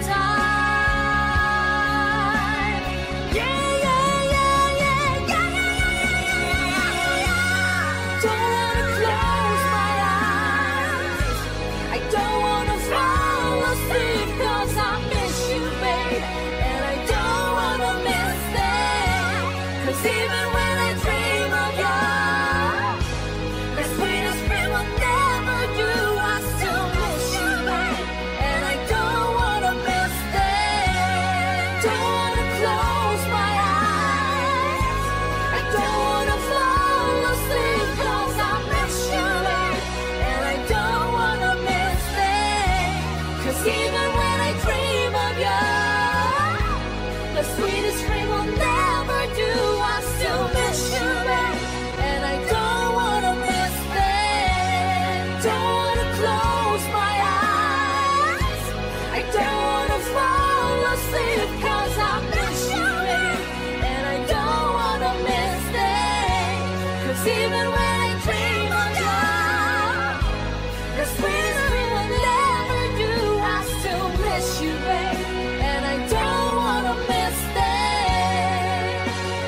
time. Yeah, yeah, yeah, yeah, yeah, yeah, yeah. Don't wanna close my eyes, I don't wanna fall asleep, 'cause I miss you, babe. And I don't wanna miss days, 'cause even when I dream of you, the sweetest dream I'll never do, I still miss you, babe. And I don't wanna miss days. Don't wanna close my eyes, I don't wanna fall asleep, 'cause I miss you, babe. And I don't wanna miss days, 'cause even when I dream of you, the sweetest dream I'll never do, I still miss you, babe. And I don't wanna miss days. Don't wanna close my eyes, I don't wanna fall asleep, 'cause I miss you, babe. And I don't wanna miss days, 'cause even when I dream of you, the sweetest dream I'll never do, I still miss you, babe. And I don't wanna miss days.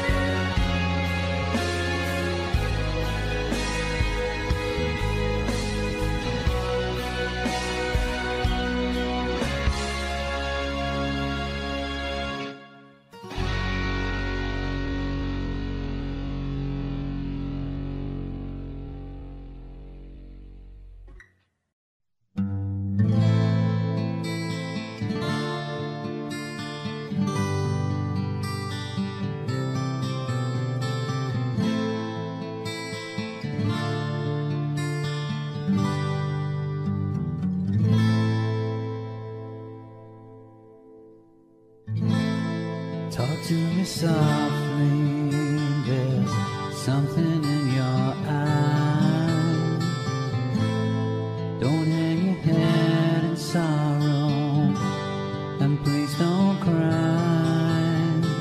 Talk to me softly, there's something in your eyes. Don't hang your head in sorrow, and please don't cry.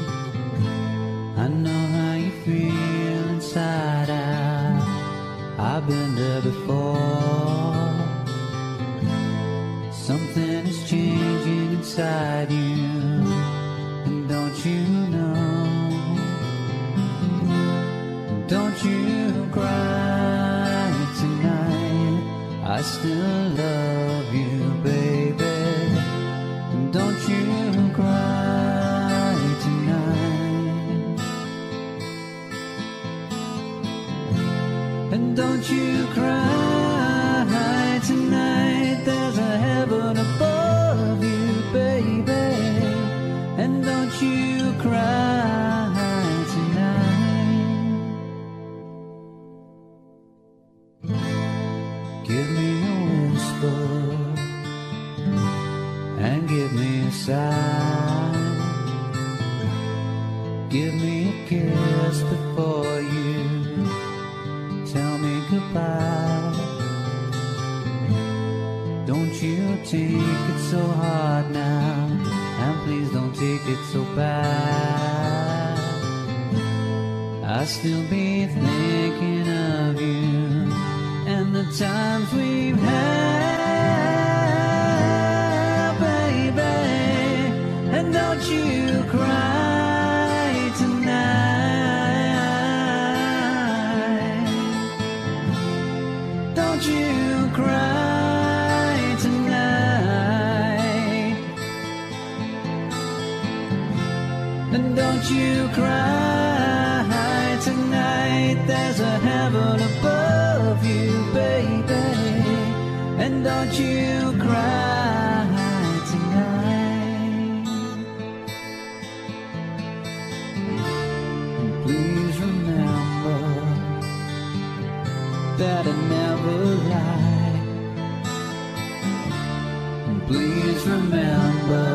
I know how you feel inside, I been there before. Something is changing inside you, and don't you know? Don't you cry tonight, I still love you, baby. Don't you cry tonight. And don't you cry tonight, there's a heaven above you, baby. And don't you cry tonight. Give me a whisper and give me a sigh. Give me a kiss before you tell me goodbye. Don't you take it so hard now, and please don't take it so bad. I'll still be thinking of you and the times we've had, baby. And don't you cry tonight. Don't you cry tonight. And don't you cry tonight, there's a heaven above you, baby. And don't you cry tonight. And please remember that I never lie. And please remember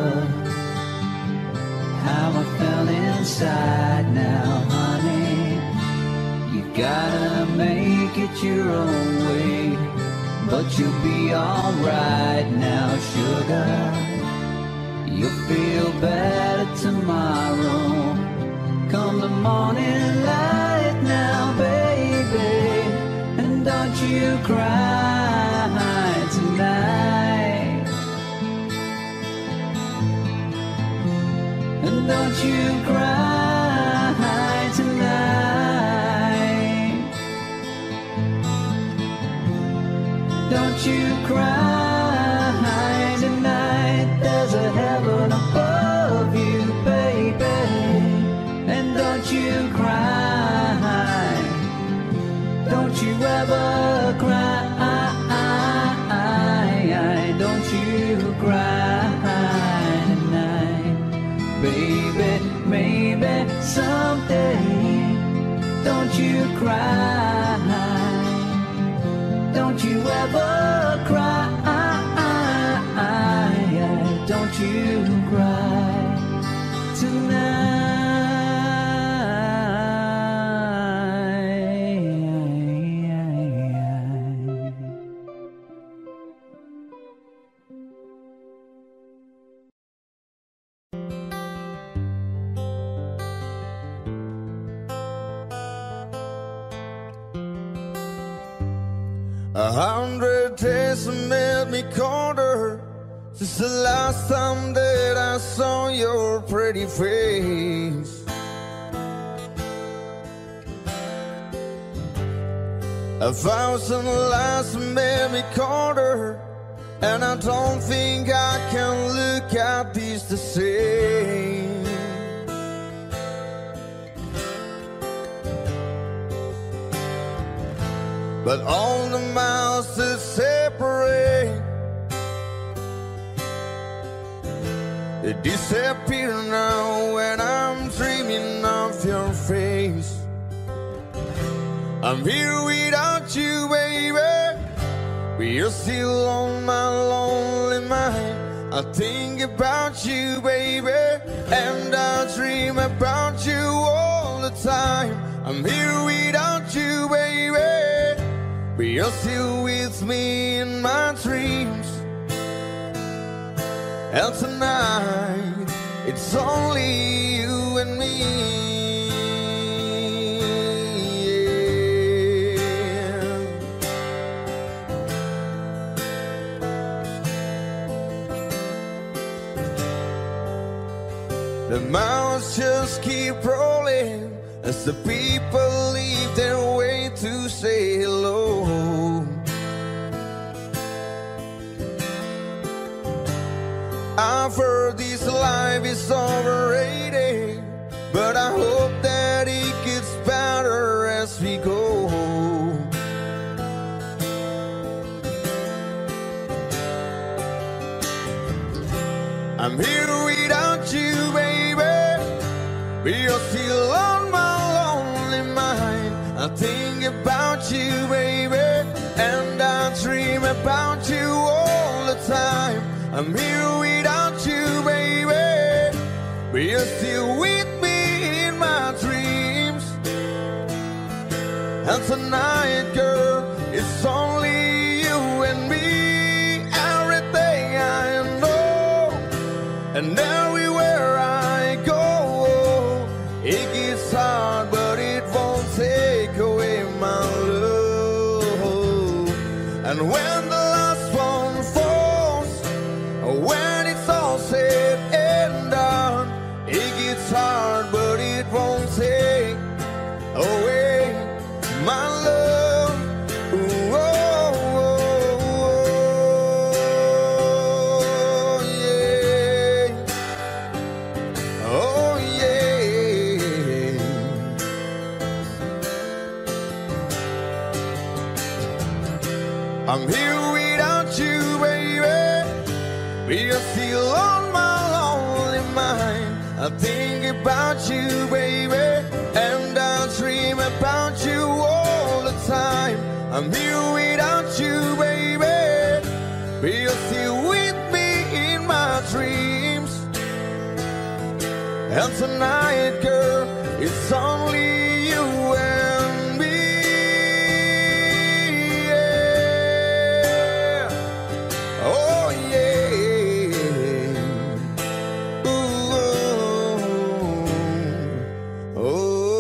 how I felt inside now, honey. You gotta make it your own way, but you'll be alright now, sugar. You'll feel better tomorrow, come the morning light now, baby. And don't you cry tonight. And don't you cry tonight. Don't you cry tonight, there's a heaven above you, baby. And don't you cry, don't you ever cry, don't you cry tonight, baby. Maybe someday, don't you cry, don't you ever cry, don't you cry tonight. A 100 days have made me colder since the last time that I saw your pretty face. 1,000 lies have made me colder, and I don't think I can look at these the same. But all the miles that separate, they disappear now when I'm dreaming of your face. I'm here without you, baby, but you're still on my lonely mind. I think about you, baby, and I dream about you all the time. I'm here without you, baby, but you're still with me in my dreams. And tonight, it's only you and me. Yeah. The mouths just keep rolling as the people leave their way to say hello. I've heard this life is overrated, but I hope that it gets better as we go. I'm here without you, baby, but you're still on my lonely mind. I think about you, baby, and I dream about you all the time. I'm here without you, baby, but you're still with me in my dreams. And tonight, girl, it's only you and me, everything I know. And everywhere I go, it gets hard, but it won't take away my love. And when the last one falls, when it's all said and done, it gets hard, but it won't take away my love. Ooh, oh, oh, oh, yeah. Oh, yeah. I'm here without you, baby, but you're still on my lonely mind. I think about you, baby, and I dream about you all the time. I'm here without you, baby, but you're still with me in my dreams. And tonight, girl, it's only you and me. Yeah. Oh, yeah. Ooh, oh, oh.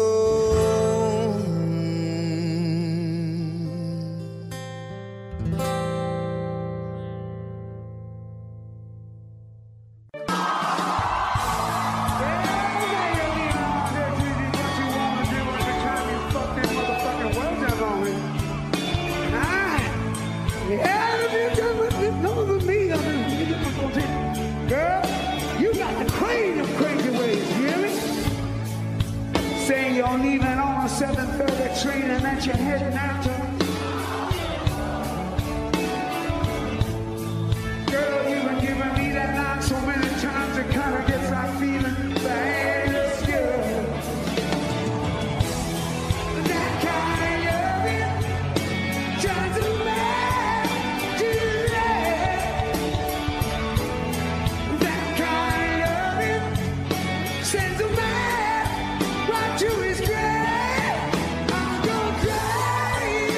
Girl, you got the queen of crazy ways, you hear me? Saying you're leaving on a 7:30 train and that you're heading out to. Girl, you've been giving me that knock so many times it kind of gets like feeling bad as good. That kind of loving turns a man to lead. That kind of loving sends a man right to his grave. I'm gonna cry.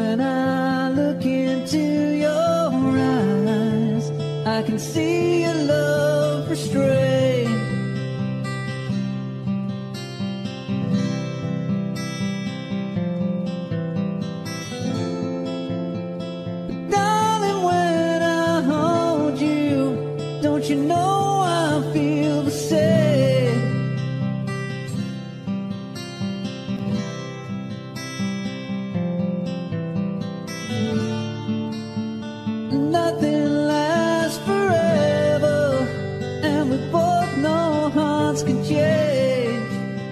when I look into your eyes, I can see your love restrained. But darling, when I hold you, don't you know I feel the same? Nothing lasts forever, and we both know hearts can change.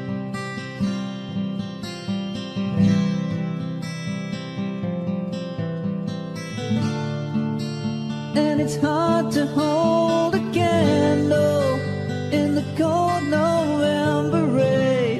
And it's hard to hold a candle in the cold November rain.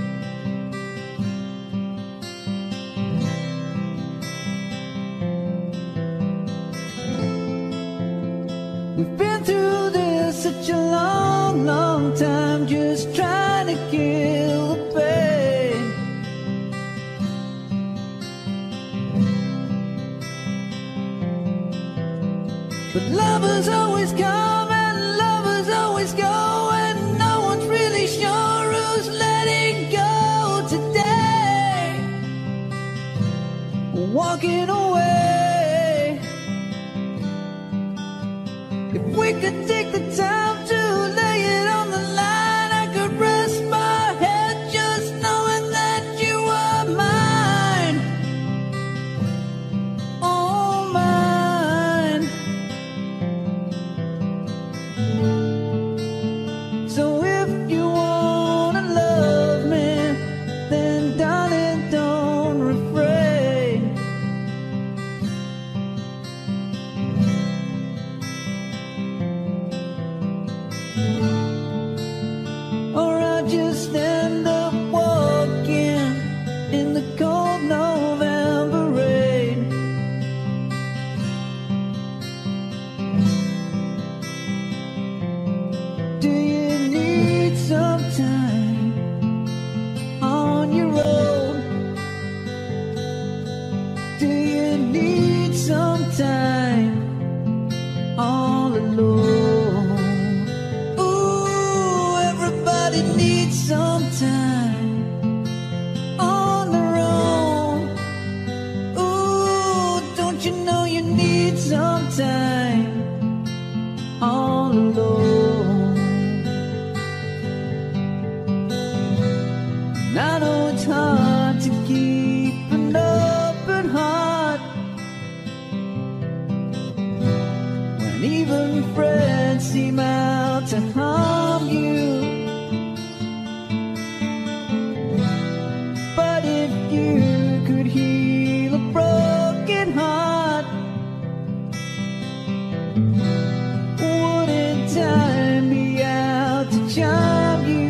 We've been through this such a long, long time, just trying to kill the pain. But lovers always come and lovers always go, and no one's really sure who's letting go today. Walking away. If we could take the time to lay it on the line, I could rest my head just knowing that you are mine. Oh, mine. So if you wanna love me, then darling, don't refrain. Or I'll just end up walking in the cold November rain. Do you need some time on your own? Do you need some time all alone? Ooh, everybody needs some time on their own. Ooh, don't you know you need some time all alone? And I know it's hard to keep an open heart when even friends seem out to harm you. But if you could heal a broken heart, wouldn't time be out to charm you?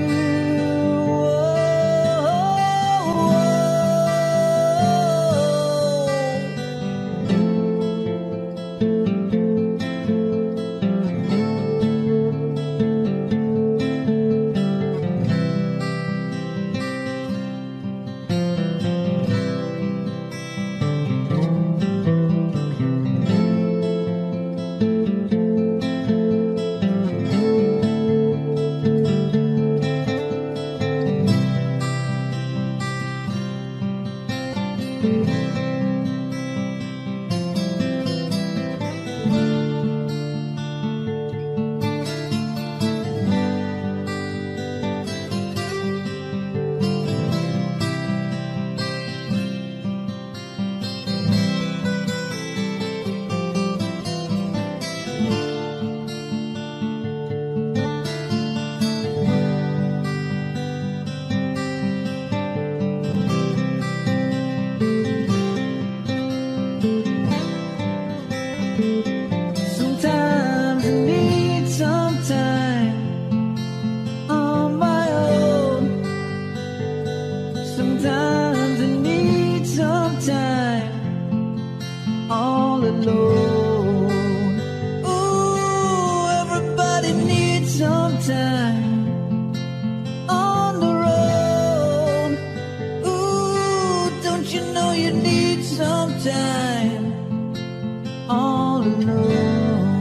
alone. Ooh, everybody needs some time on their own. Ooh, don't you know you need some time? time all alone.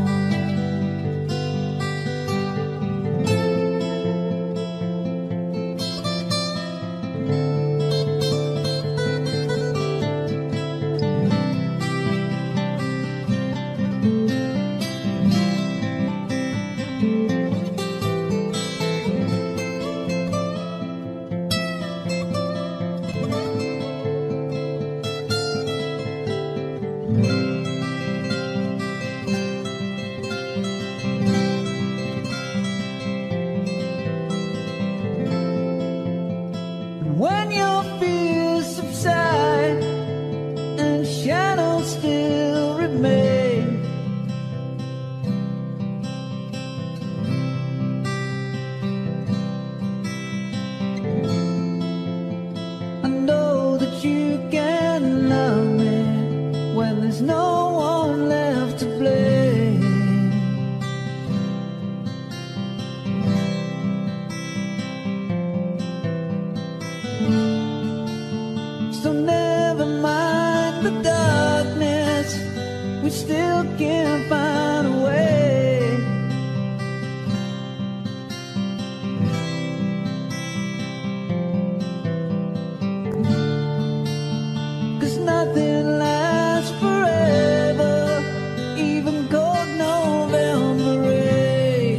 When your fears subside and shadows still remain, I know that you can love me when there's no one left to blame. So never mind the darkness, we still can find a way. 'Cause nothing lasts forever, even cold November rain.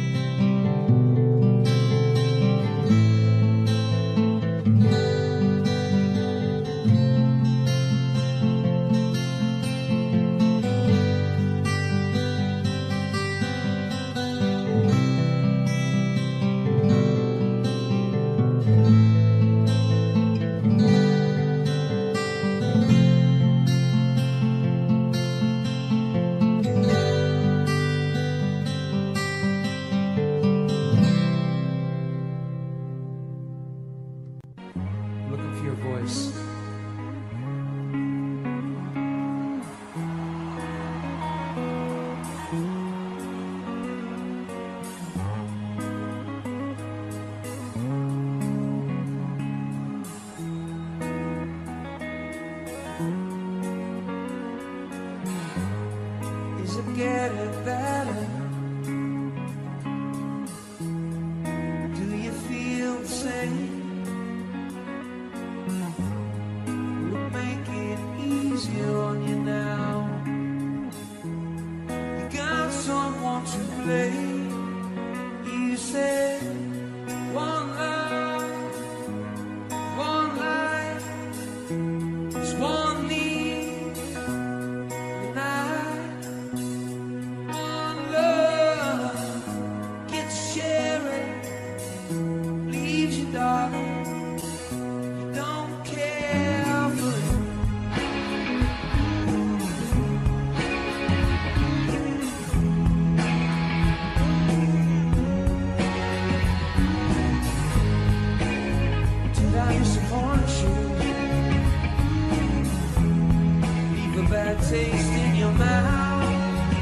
Looking for your voice. Is it getting better? Do you feel the same? Will it make it easier on you now? You got someone to blame. You said one love, one life, there's one need, and one love gets sharing, leaves you, darling. You don't care for it. Did I disappoint you? Leave a bad taste in your mouth.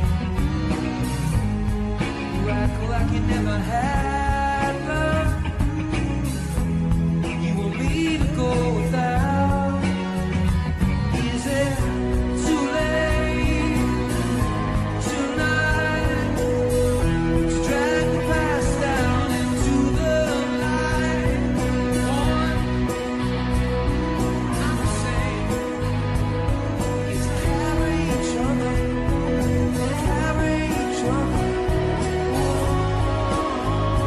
You act like you never had love. You want me to go without. Is it too late tonight to drag the past down into the light? I'm saying is carry each other, carry each other.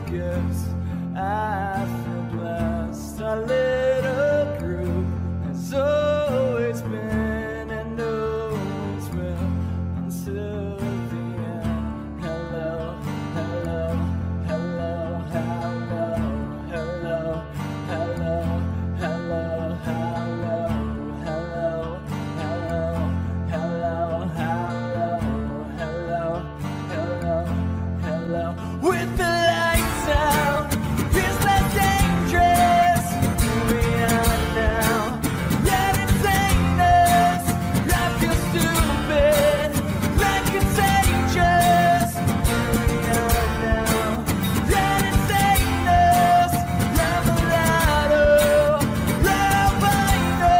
gifts. I feel blessed. Our little group has always been and always will until the end. Hello, hello, hello, hello, hello, hello, hello, hello, hello, hello, hello, hello, hello, hello. With the lights out, feels less dangerous. We are now. Let it take us. Life feels stupid, like contagious. We are now. Let it take us. Lavalado, Lavino,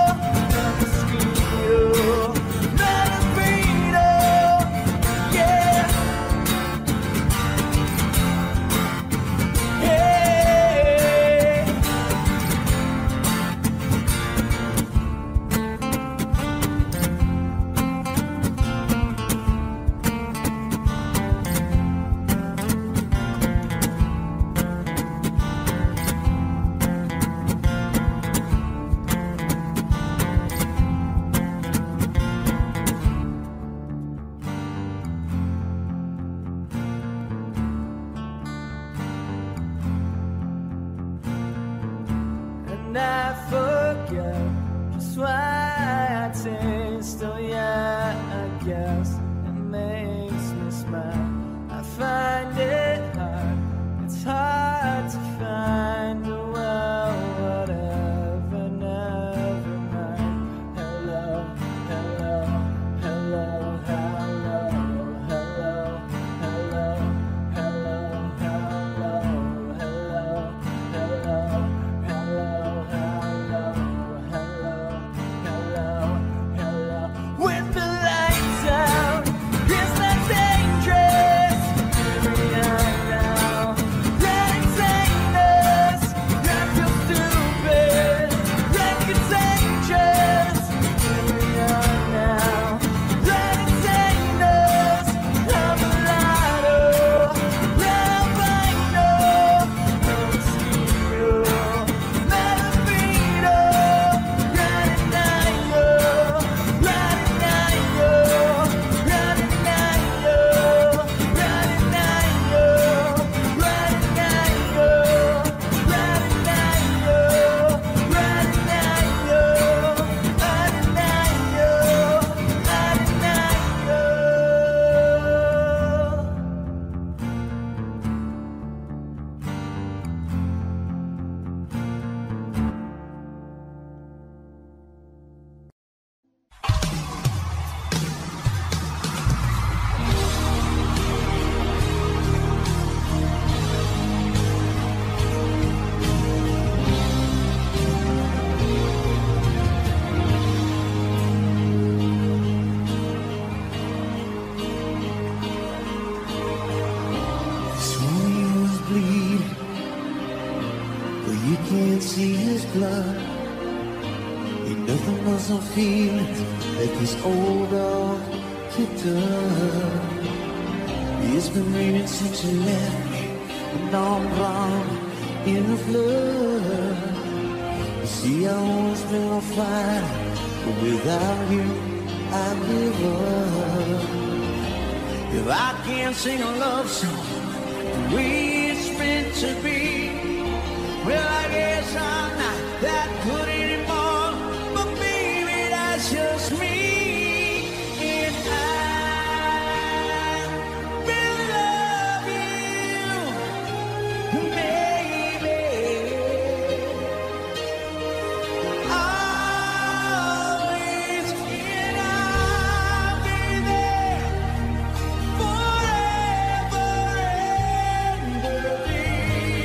Mosquito, Malavino, yeah. Hey. And I forget just why I taste. Oh yeah, I guess it makes me smile. I find it hard. It's hard to find a well, whatever, never mind. Hello, hello, hello, hello, hello, hello, hello, hello, hello, hello, hello. With the lights out, it's not dangerous. We are now. Let it take us. Life feels stupid, like contagious. We are now. Let it take us. Lavalado, Lavino, Mosquito, Malavino, Radinayo, Radinayo, Radinayo, Radinayo, Radinayo, Radinayo, Swans bleed, but you can't see his blood. Ain't nothing but some feelings like this old dog kicked up. It's been raining since you left me, and now I'm drowned in the flood. You see, I always been on fire, but without you, I give up. If I can't sing a love song the way it's meant to be, well, I guess I'm not that good anymore. But baby, that's just me. And I will love you, baby. Always, and I'll be there forever and a day.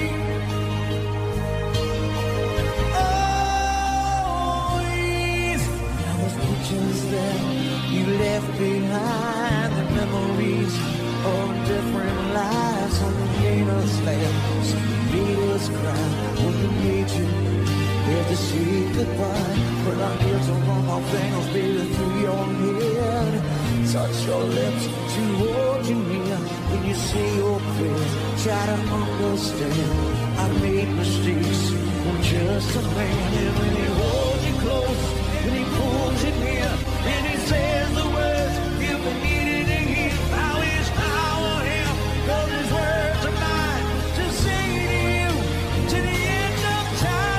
Always. Now those pictures that you left behind, the memories of different lives on the Venus slab. So you made us cry when we made you have to say goodbye. But I'm here to run my fingers, baby, through your head. touch your lips, to hold you near. When you say your prayers, try to understand. I made mistakes, I'm just a man. And when he holds you close, when he pulls you near, and he says the words you've been needing to hear, I wish I were him, 'cause his words are mine to say to you, to the end of time.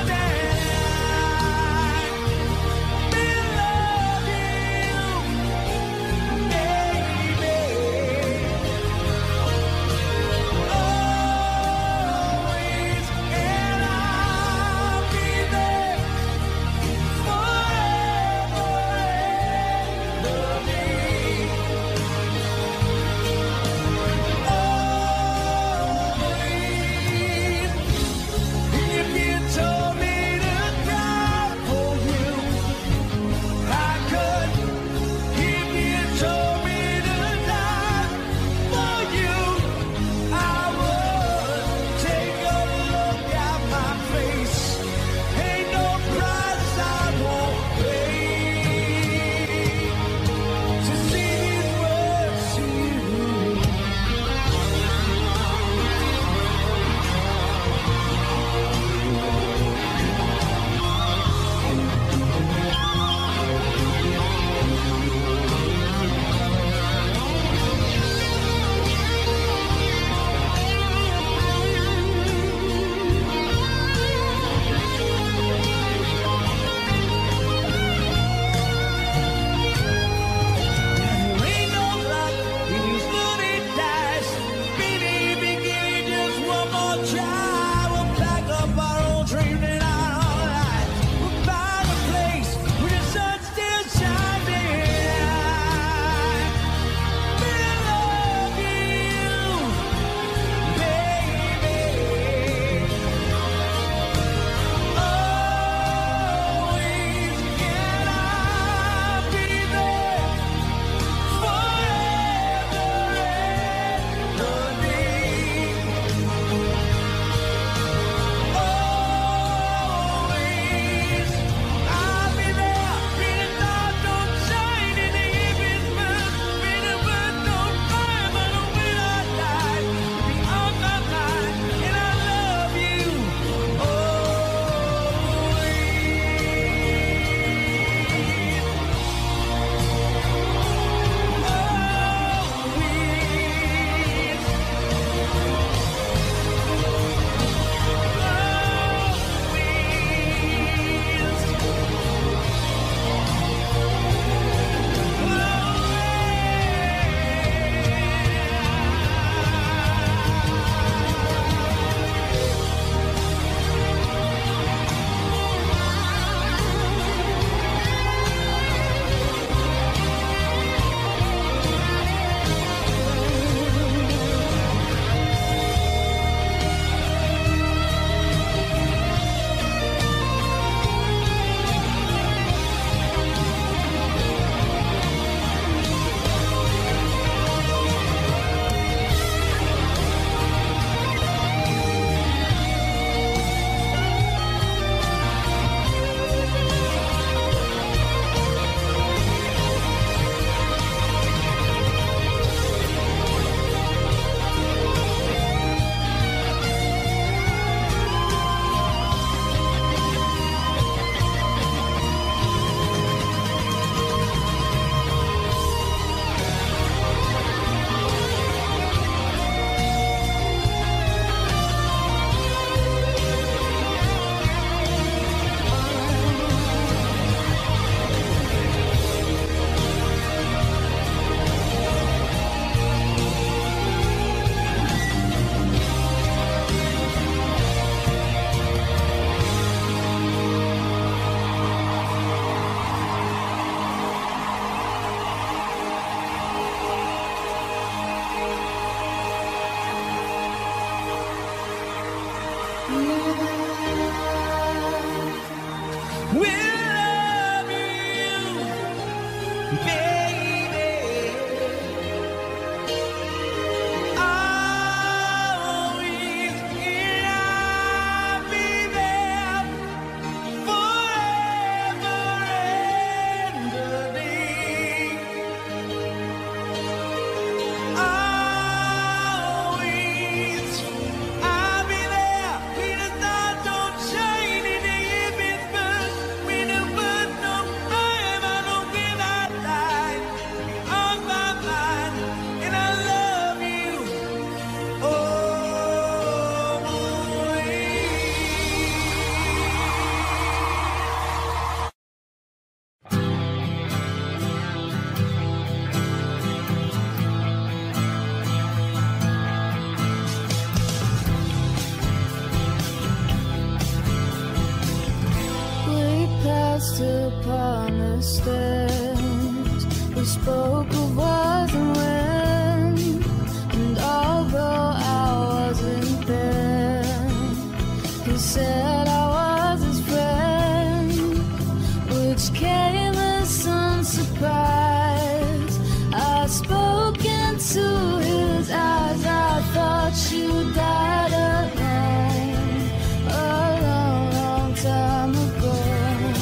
sat upon the stairs. We spoke of was and when, and although I wasn't there, he said I was his friend, which came as some surprise. I spoke into his eyes. I thought you died alone a long, long time ago.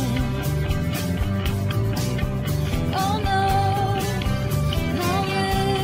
Oh no, no,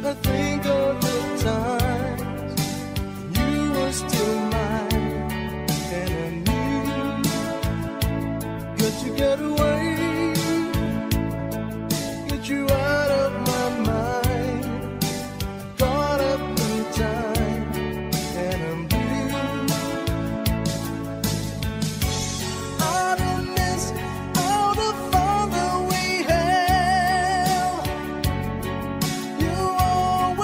I think of the times you were still mine, and I knew got to get away, get you out of my mind. Caught up in time, and I'm blue. I don't miss all the fun that we had. You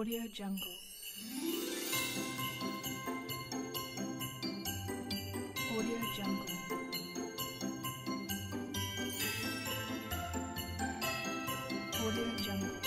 Audio Jungle. Audio Jungle. Audio Jungle.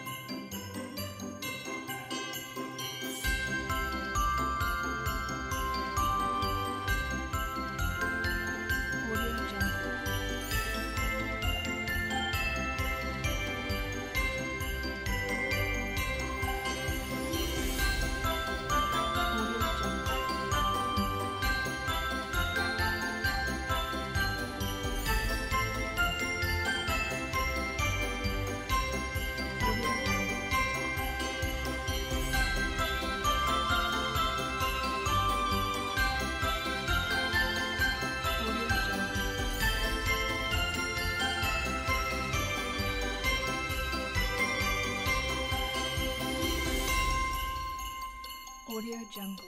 Audio Jungle.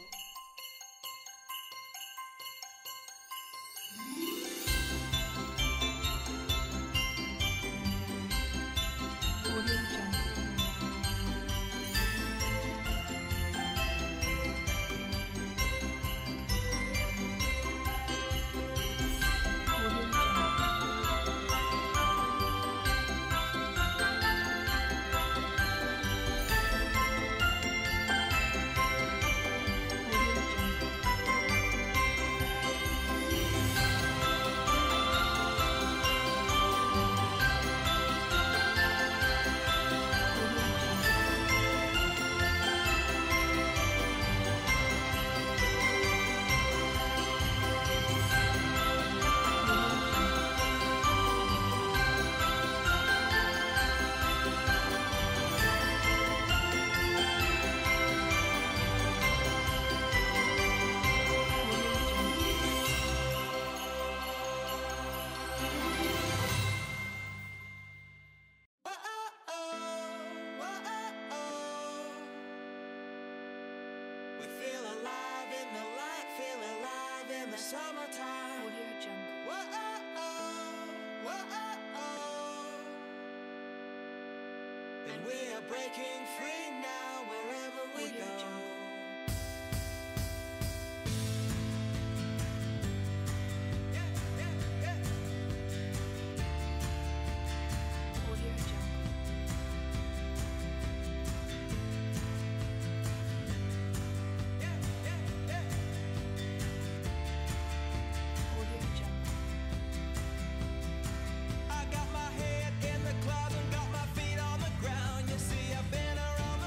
Audio Jungle. I got my head in the clouds and got my feet on the ground. You see, I've been around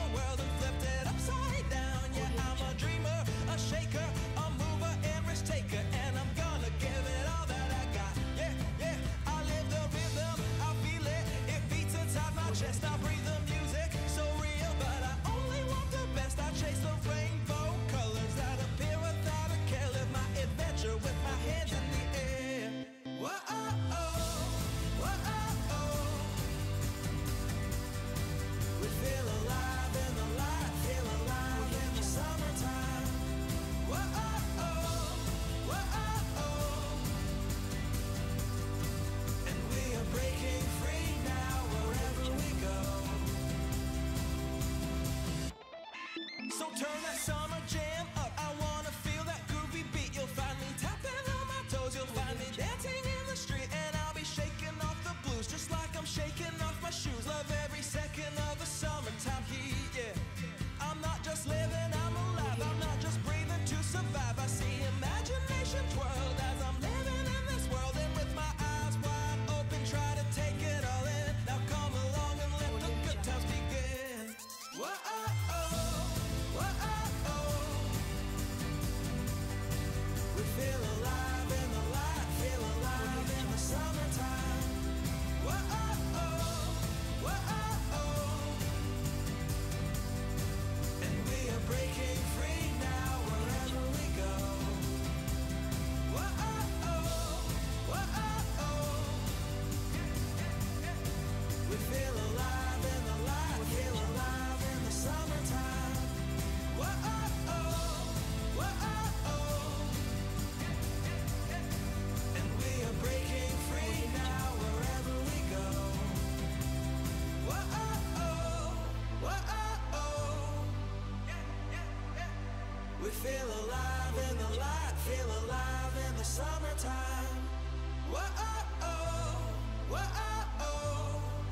summertime. Whoa, oh, oh, whoa, oh, oh.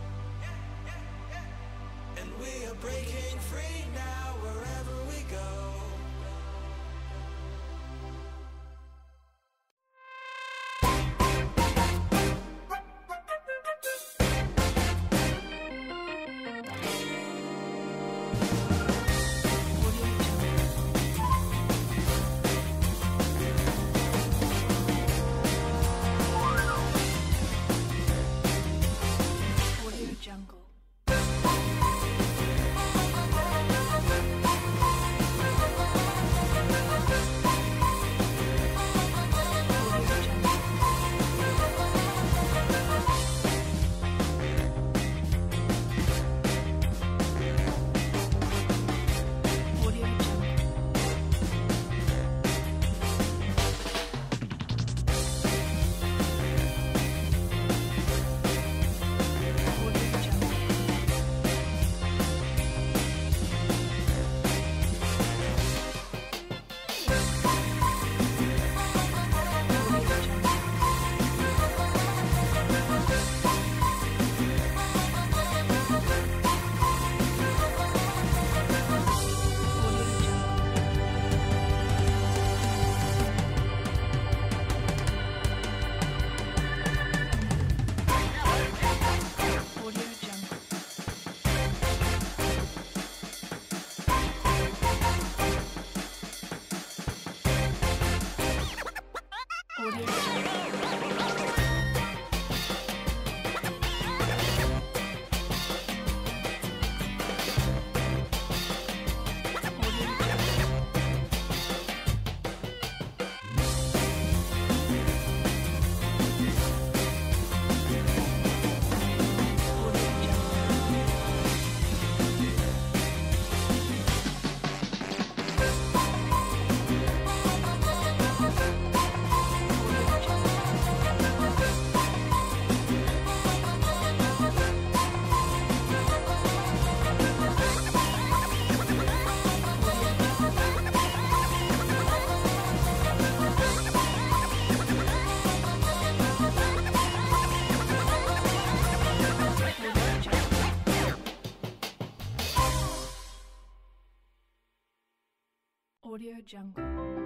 And we are breaking free now wherever we go. Audio Jungle.